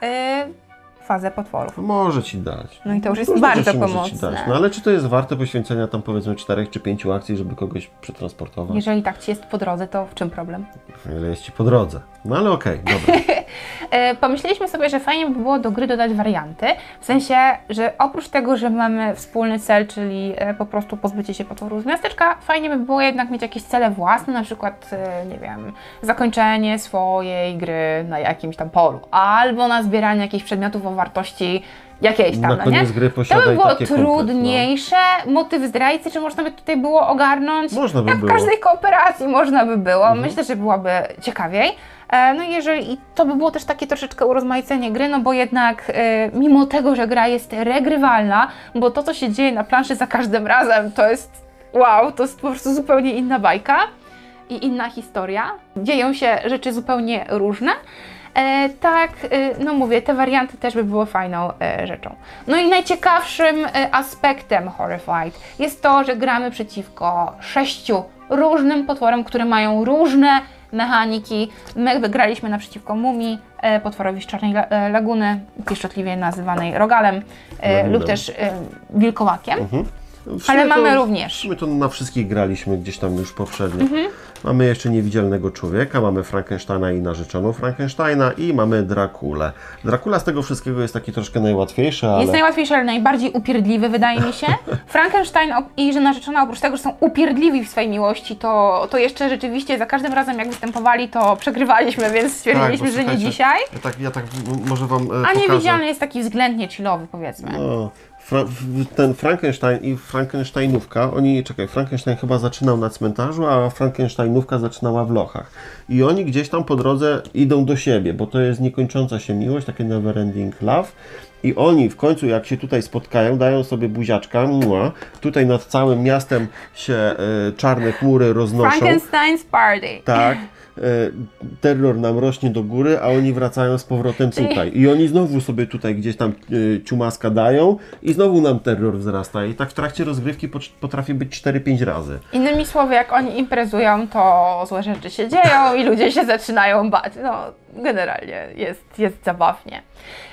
fazę potworów. Może ci dać. No i to już jest Różne bardzo rzeczy może pomocne. ci dać. No ale czy to jest warte poświęcenia tam powiedzmy 4 czy 5 akcji, żeby kogoś przetransportować? Jeżeli tak ci jest po drodze, to w czym problem? Ile jest ci po drodze. No ale okej, dobra. Pomyśleliśmy sobie, że fajnie by było do gry dodać warianty, w sensie, że oprócz tego, że mamy wspólny cel, czyli po prostu pozbycie się potworu z miasteczka, fajnie by było jednak mieć jakieś cele własne, na przykład, nie wiem, zakończenie swojej gry na jakimś tam polu, albo na zbieranie jakichś przedmiotów o wartości jakiejś tam, Na koniec gry to posiadaj by było takie trudniejsze. Motyw zdrajcy, czy można by tutaj było ogarnąć? Można by Jak było. w każdej kooperacji można by było. Myślę, że byłoby ciekawiej. No i jeżeli to by było też takie troszeczkę urozmaicenie gry, no bo jednak mimo tego, że gra jest regrywalna, bo to, co się dzieje na planszy za każdym razem, to jest wow, to jest po prostu zupełnie inna bajka i inna historia. Dzieją się rzeczy zupełnie różne. Tak, no mówię, te warianty też by były fajną rzeczą. No i najciekawszym aspektem Horrified jest to, że gramy przeciwko 6 różnym potworom, które mają różne mechaniki. My graliśmy naprzeciwko mumii, potworowi z Czarnej Laguny, pieszczotliwie nazywanej rogalem, lub też wilkołakiem. Ale mamy również. W sumie to na wszystkich graliśmy gdzieś tam już poprzednio. Mamy jeszcze Niewidzialnego Człowieka, mamy Frankensteina i narzeczoną Frankensteina i mamy Drakulę. Dracula z tego wszystkiego jest taki troszkę najłatwiejszy, ale... Jest najłatwiejszy, ale najbardziej upierdliwy, wydaje mi się. Frankenstein i że narzeczona, oprócz tego, że są upierdliwi w swojej miłości, to jeszcze rzeczywiście za każdym razem, jak występowali, to przegrywaliśmy, więc stwierdziliśmy, że nie dzisiaj. Ja tak może Wam A pokażę. Niewidzialny jest taki względnie chillowy, powiedzmy. No, ten Frankenstein i Frankensteinówka, Frankenstein chyba zaczynał na cmentarzu, a Frankensteinówka zaczynała w lochach. I oni gdzieś tam po drodze idą do siebie, bo to jest niekończąca się miłość, takie never ending love. I oni w końcu, jak się tutaj spotkają, dają sobie buziaczka, tutaj nad całym miastem się czarne chmury roznoszą. Frankenstein's Party. Tak. Terror nam rośnie do góry, a oni wracają z powrotem tutaj. I oni znowu sobie tutaj gdzieś tam ciumaska dają i znowu nam terror wzrasta. I tak w trakcie rozgrywki potrafi być 4-5 razy. Innymi słowy, jak oni imprezują, to złe rzeczy się dzieją i ludzie się zaczynają bać. No, generalnie jest zabawnie.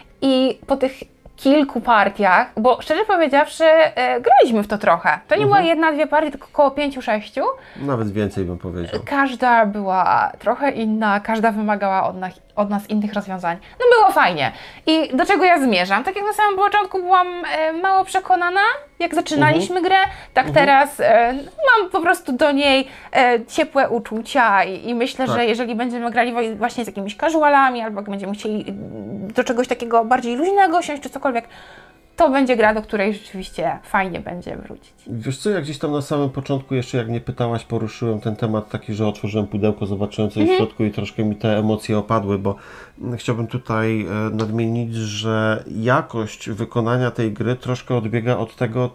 I po tych kilku partiach, bo szczerze powiedziawszy, graliśmy w to trochę. To nie była 1-2 partie, tylko około 5-6. Nawet więcej bym powiedział. Każda była trochę inna, każda wymagała od nas innych rozwiązań. No było fajnie. I do czego ja zmierzam? Tak jak na samym początku byłam mało przekonana, jak zaczynaliśmy grę, tak teraz mam po prostu do niej ciepłe uczucia i myślę, że jeżeli będziemy grali właśnie z jakimiś casualami, albo jak będziemy chcieli do czegoś takiego bardziej luźnego siąść, czy cokolwiek, to będzie gra, do której rzeczywiście fajnie będzie wrócić. Wiesz co, jak gdzieś tam na samym początku, jeszcze jak mnie pytałaś, poruszyłem ten temat taki, że otworzyłem pudełko, zobaczyłem co jest w środku i troszkę mi te emocje opadły, bo chciałbym tutaj nadmienić, że jakość wykonania tej gry troszkę odbiega od tego,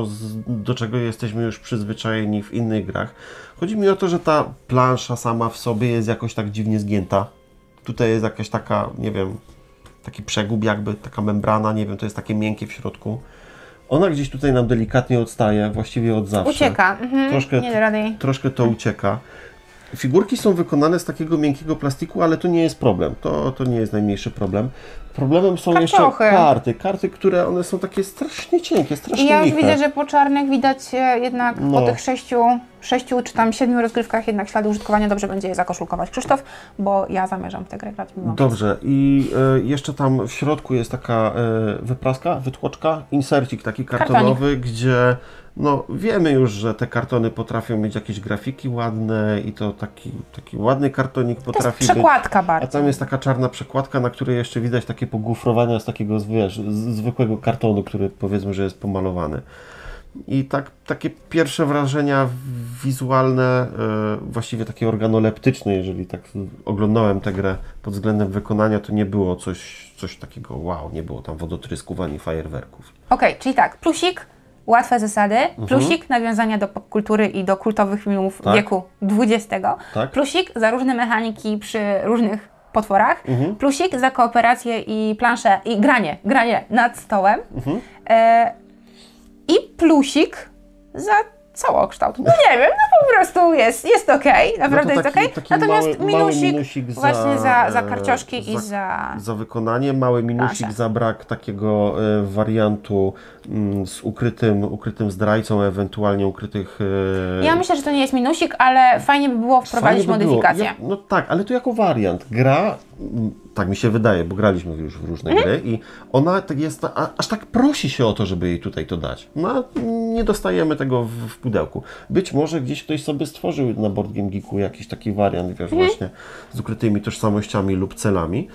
do czego jesteśmy już przyzwyczajeni w innych grach. Chodzi mi o to, że ta plansza sama w sobie jest jakoś tak dziwnie zgięta. Tutaj jest jakaś taka, nie wiem, taki przegub jakby, taka membrana, nie wiem, to jest takie miękkie w środku. Ona gdzieś tutaj nam delikatnie odstaje, właściwie od zawsze. Ucieka, nie da rady. Troszkę to ucieka. Figurki są wykonane z takiego miękkiego plastiku, ale to nie jest problem. To nie jest najmniejszy problem. Problemem są jeszcze karty, które one są takie strasznie cienkie, strasznie I ja już liche. widzę, że po czarnych widać jednak po tych 6 czy tam 7 rozgrywkach jednak ślady użytkowania. Dobrze będzie je zakoszulkować, Krzysztof, bo ja zamierzam w tę grę grać. Dobrze. I jeszcze tam w środku jest taka wypraska, wytłoczka, insercik taki kartonowy, gdzie no wiemy już, że te kartony potrafią mieć jakieś grafiki ładne i to taki ładny kartonik potrafi być. To jest przekładka bardzo. A tam jest taka czarna przekładka, na której jeszcze widać takie pogufrowania z takiego zwykłego kartonu, który powiedzmy, że jest pomalowany. I takie pierwsze wrażenia wizualne, właściwie takie organoleptyczne, jeżeli tak oglądałem tę grę pod względem wykonania, to nie było coś takiego wow, nie było tam wodotrysków ani fajerwerków. Okej, czyli tak, plusik, łatwe zasady, plusik, nawiązania do popkultury i do kultowych filmów wieku XX, plusik za różne mechaniki przy różnych potworach, plusik za kooperację i planszę i granie nad stołem i plusik za całokształt. No nie wiem, no po prostu jest okej, naprawdę jest okej. Natomiast minusik właśnie za karcioszki i za wykonanie, mały minusik planszę. za brak takiego wariantu z ukrytym zdrajcą, ewentualnie ukrytych... Ja myślę, że to nie jest minusik, ale fajnie by było wprowadzić modyfikację. No tak, ale to jako wariant. Gra, tak mi się wydaje, bo graliśmy już w różne gry i ona jest, aż tak prosi się o to, żeby jej tutaj to dać. No, nie dostajemy tego w pudełku. Być może gdzieś ktoś sobie stworzył na Board Game Geeku jakiś taki wariant, wiesz, właśnie z ukrytymi tożsamościami lub celami.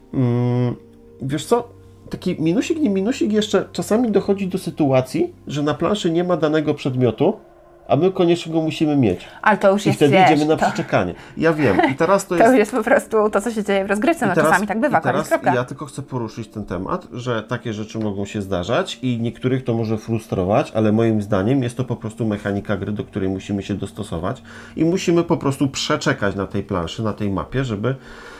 Wiesz co? Taki minusik, nie minusik, jeszcze czasami dochodzi do sytuacji, że na planszy nie ma danego przedmiotu, a my koniecznie go musimy mieć. Ale to już I jest, wtedy idziemy na przeczekanie. Ja wiem. I teraz to jest... To już jest po prostu to, co się dzieje w rozgrywce. No czasami tak bywa, koniec, kropka. Ja tylko chcę poruszyć ten temat, że takie rzeczy mogą się zdarzać i niektórych to może frustrować, ale moim zdaniem jest to po prostu mechanika gry, do której musimy się dostosować i musimy po prostu przeczekać na tej planszy, na tej mapie, żeby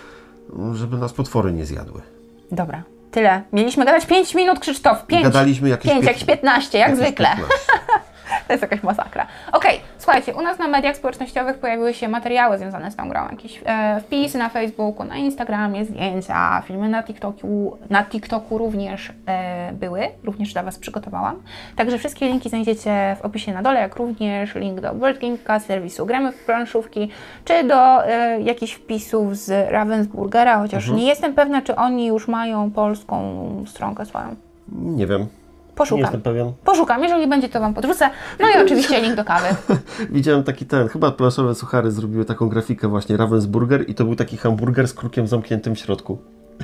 nas potwory nie zjadły. Dobra. Tyle. Mieliśmy gadać 5 minut, Krzysztof. 5. Gadaliśmy jakieś 15, jak zwykle. 15. To jest jakaś masakra. Okej, słuchajcie, u nas na mediach społecznościowych pojawiły się materiały związane z tą grą. Jakieś wpisy na Facebooku, na Instagramie, zdjęcia, filmy na TikToku również były. Również dla Was przygotowałam. Także wszystkie linki znajdziecie w opisie na dole, jak również link do Board Gameka, serwisu Gramy w planszówki, czy do jakichś wpisów z Ravensburgera, chociaż nie jestem pewna, czy oni już mają polską stronkę swoją. Nie wiem. Poszukam. Nie jestem pewien. Poszukam, jeżeli będzie, to Wam podrzucę. No i oczywiście link do kawy. Widziałem chyba planszowe suchary zrobiły taką grafikę właśnie Ravensburger i to był taki hamburger z krukiem zamkniętym w środku.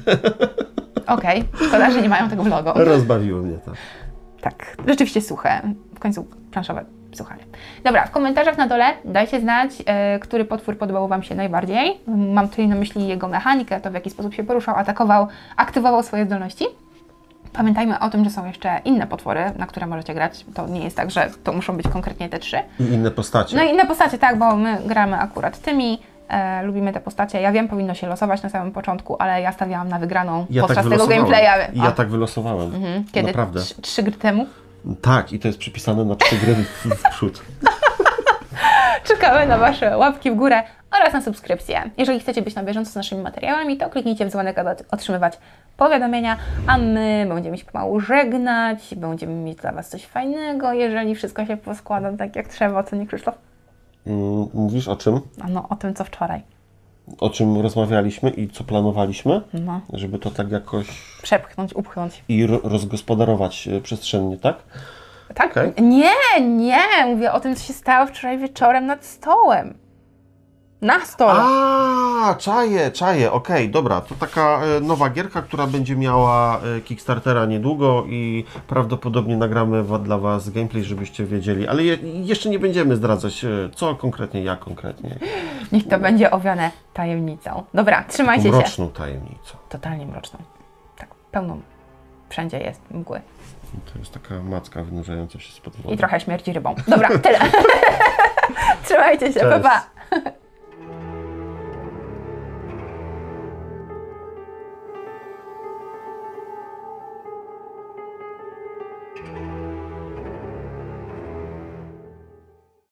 Okej, szkoda, że nie mają tego w logo. Rozbawiło mnie to. Tak, rzeczywiście suche. W końcu planszowe suchary. Dobra, w komentarzach na dole dajcie znać, który potwór podobał Wam się najbardziej. Mam tutaj na myśli jego mechanikę, to w jaki sposób się poruszał, atakował, aktywował swoje zdolności. Pamiętajmy o tym, że są jeszcze inne potwory, na które możecie grać. To nie jest tak, że to muszą być konkretnie te 3. I inne postacie. No i inne postacie, tak, bo my gramy akurat tymi. Lubimy te postacie. Ja wiem, powinno się losować na samym początku, ale ja stawiałam na wygraną podczas tego gameplaya. Ja tak wylosowałem. Kiedy? Naprawdę. 3 gry temu? Tak, i to jest przypisane na 3 gry w przód. Czekamy na Wasze łapki w górę oraz na subskrypcję. Jeżeli chcecie być na bieżąco z naszymi materiałami, to kliknijcie w dzwonek, aby otrzymywać powiadomienia, a my będziemy się pomału żegnać, będziemy mieć dla Was coś fajnego, jeżeli wszystko się poskłada tak jak trzeba, co nie, Krzysztof? Mówisz o czym? No, o tym, co wczoraj. O czym rozmawialiśmy i co planowaliśmy? No. Żeby to tak jakoś... Przepchnąć, upchnąć. I rozgospodarować przestrzennie, tak? Tak? Okay. Nie, mówię o tym, co się stało wczoraj wieczorem nad stołem. Na stole. A, czaję, okej, dobra. To taka nowa gierka, która będzie miała Kickstartera niedługo i prawdopodobnie nagramy dla Was gameplay, żebyście wiedzieli, ale jeszcze nie będziemy zdradzać co konkretnie, jak konkretnie. Niech to będzie owiane tajemnicą. Dobra, trzymajcie się. Mroczną tajemnicą. Totalnie mroczną. Tak, pełną. Wszędzie jest mgły. To jest taka macka wynurzająca się spod wody. I trochę śmierdzi rybą. Dobra, tyle. Trzymajcie się, pa pa.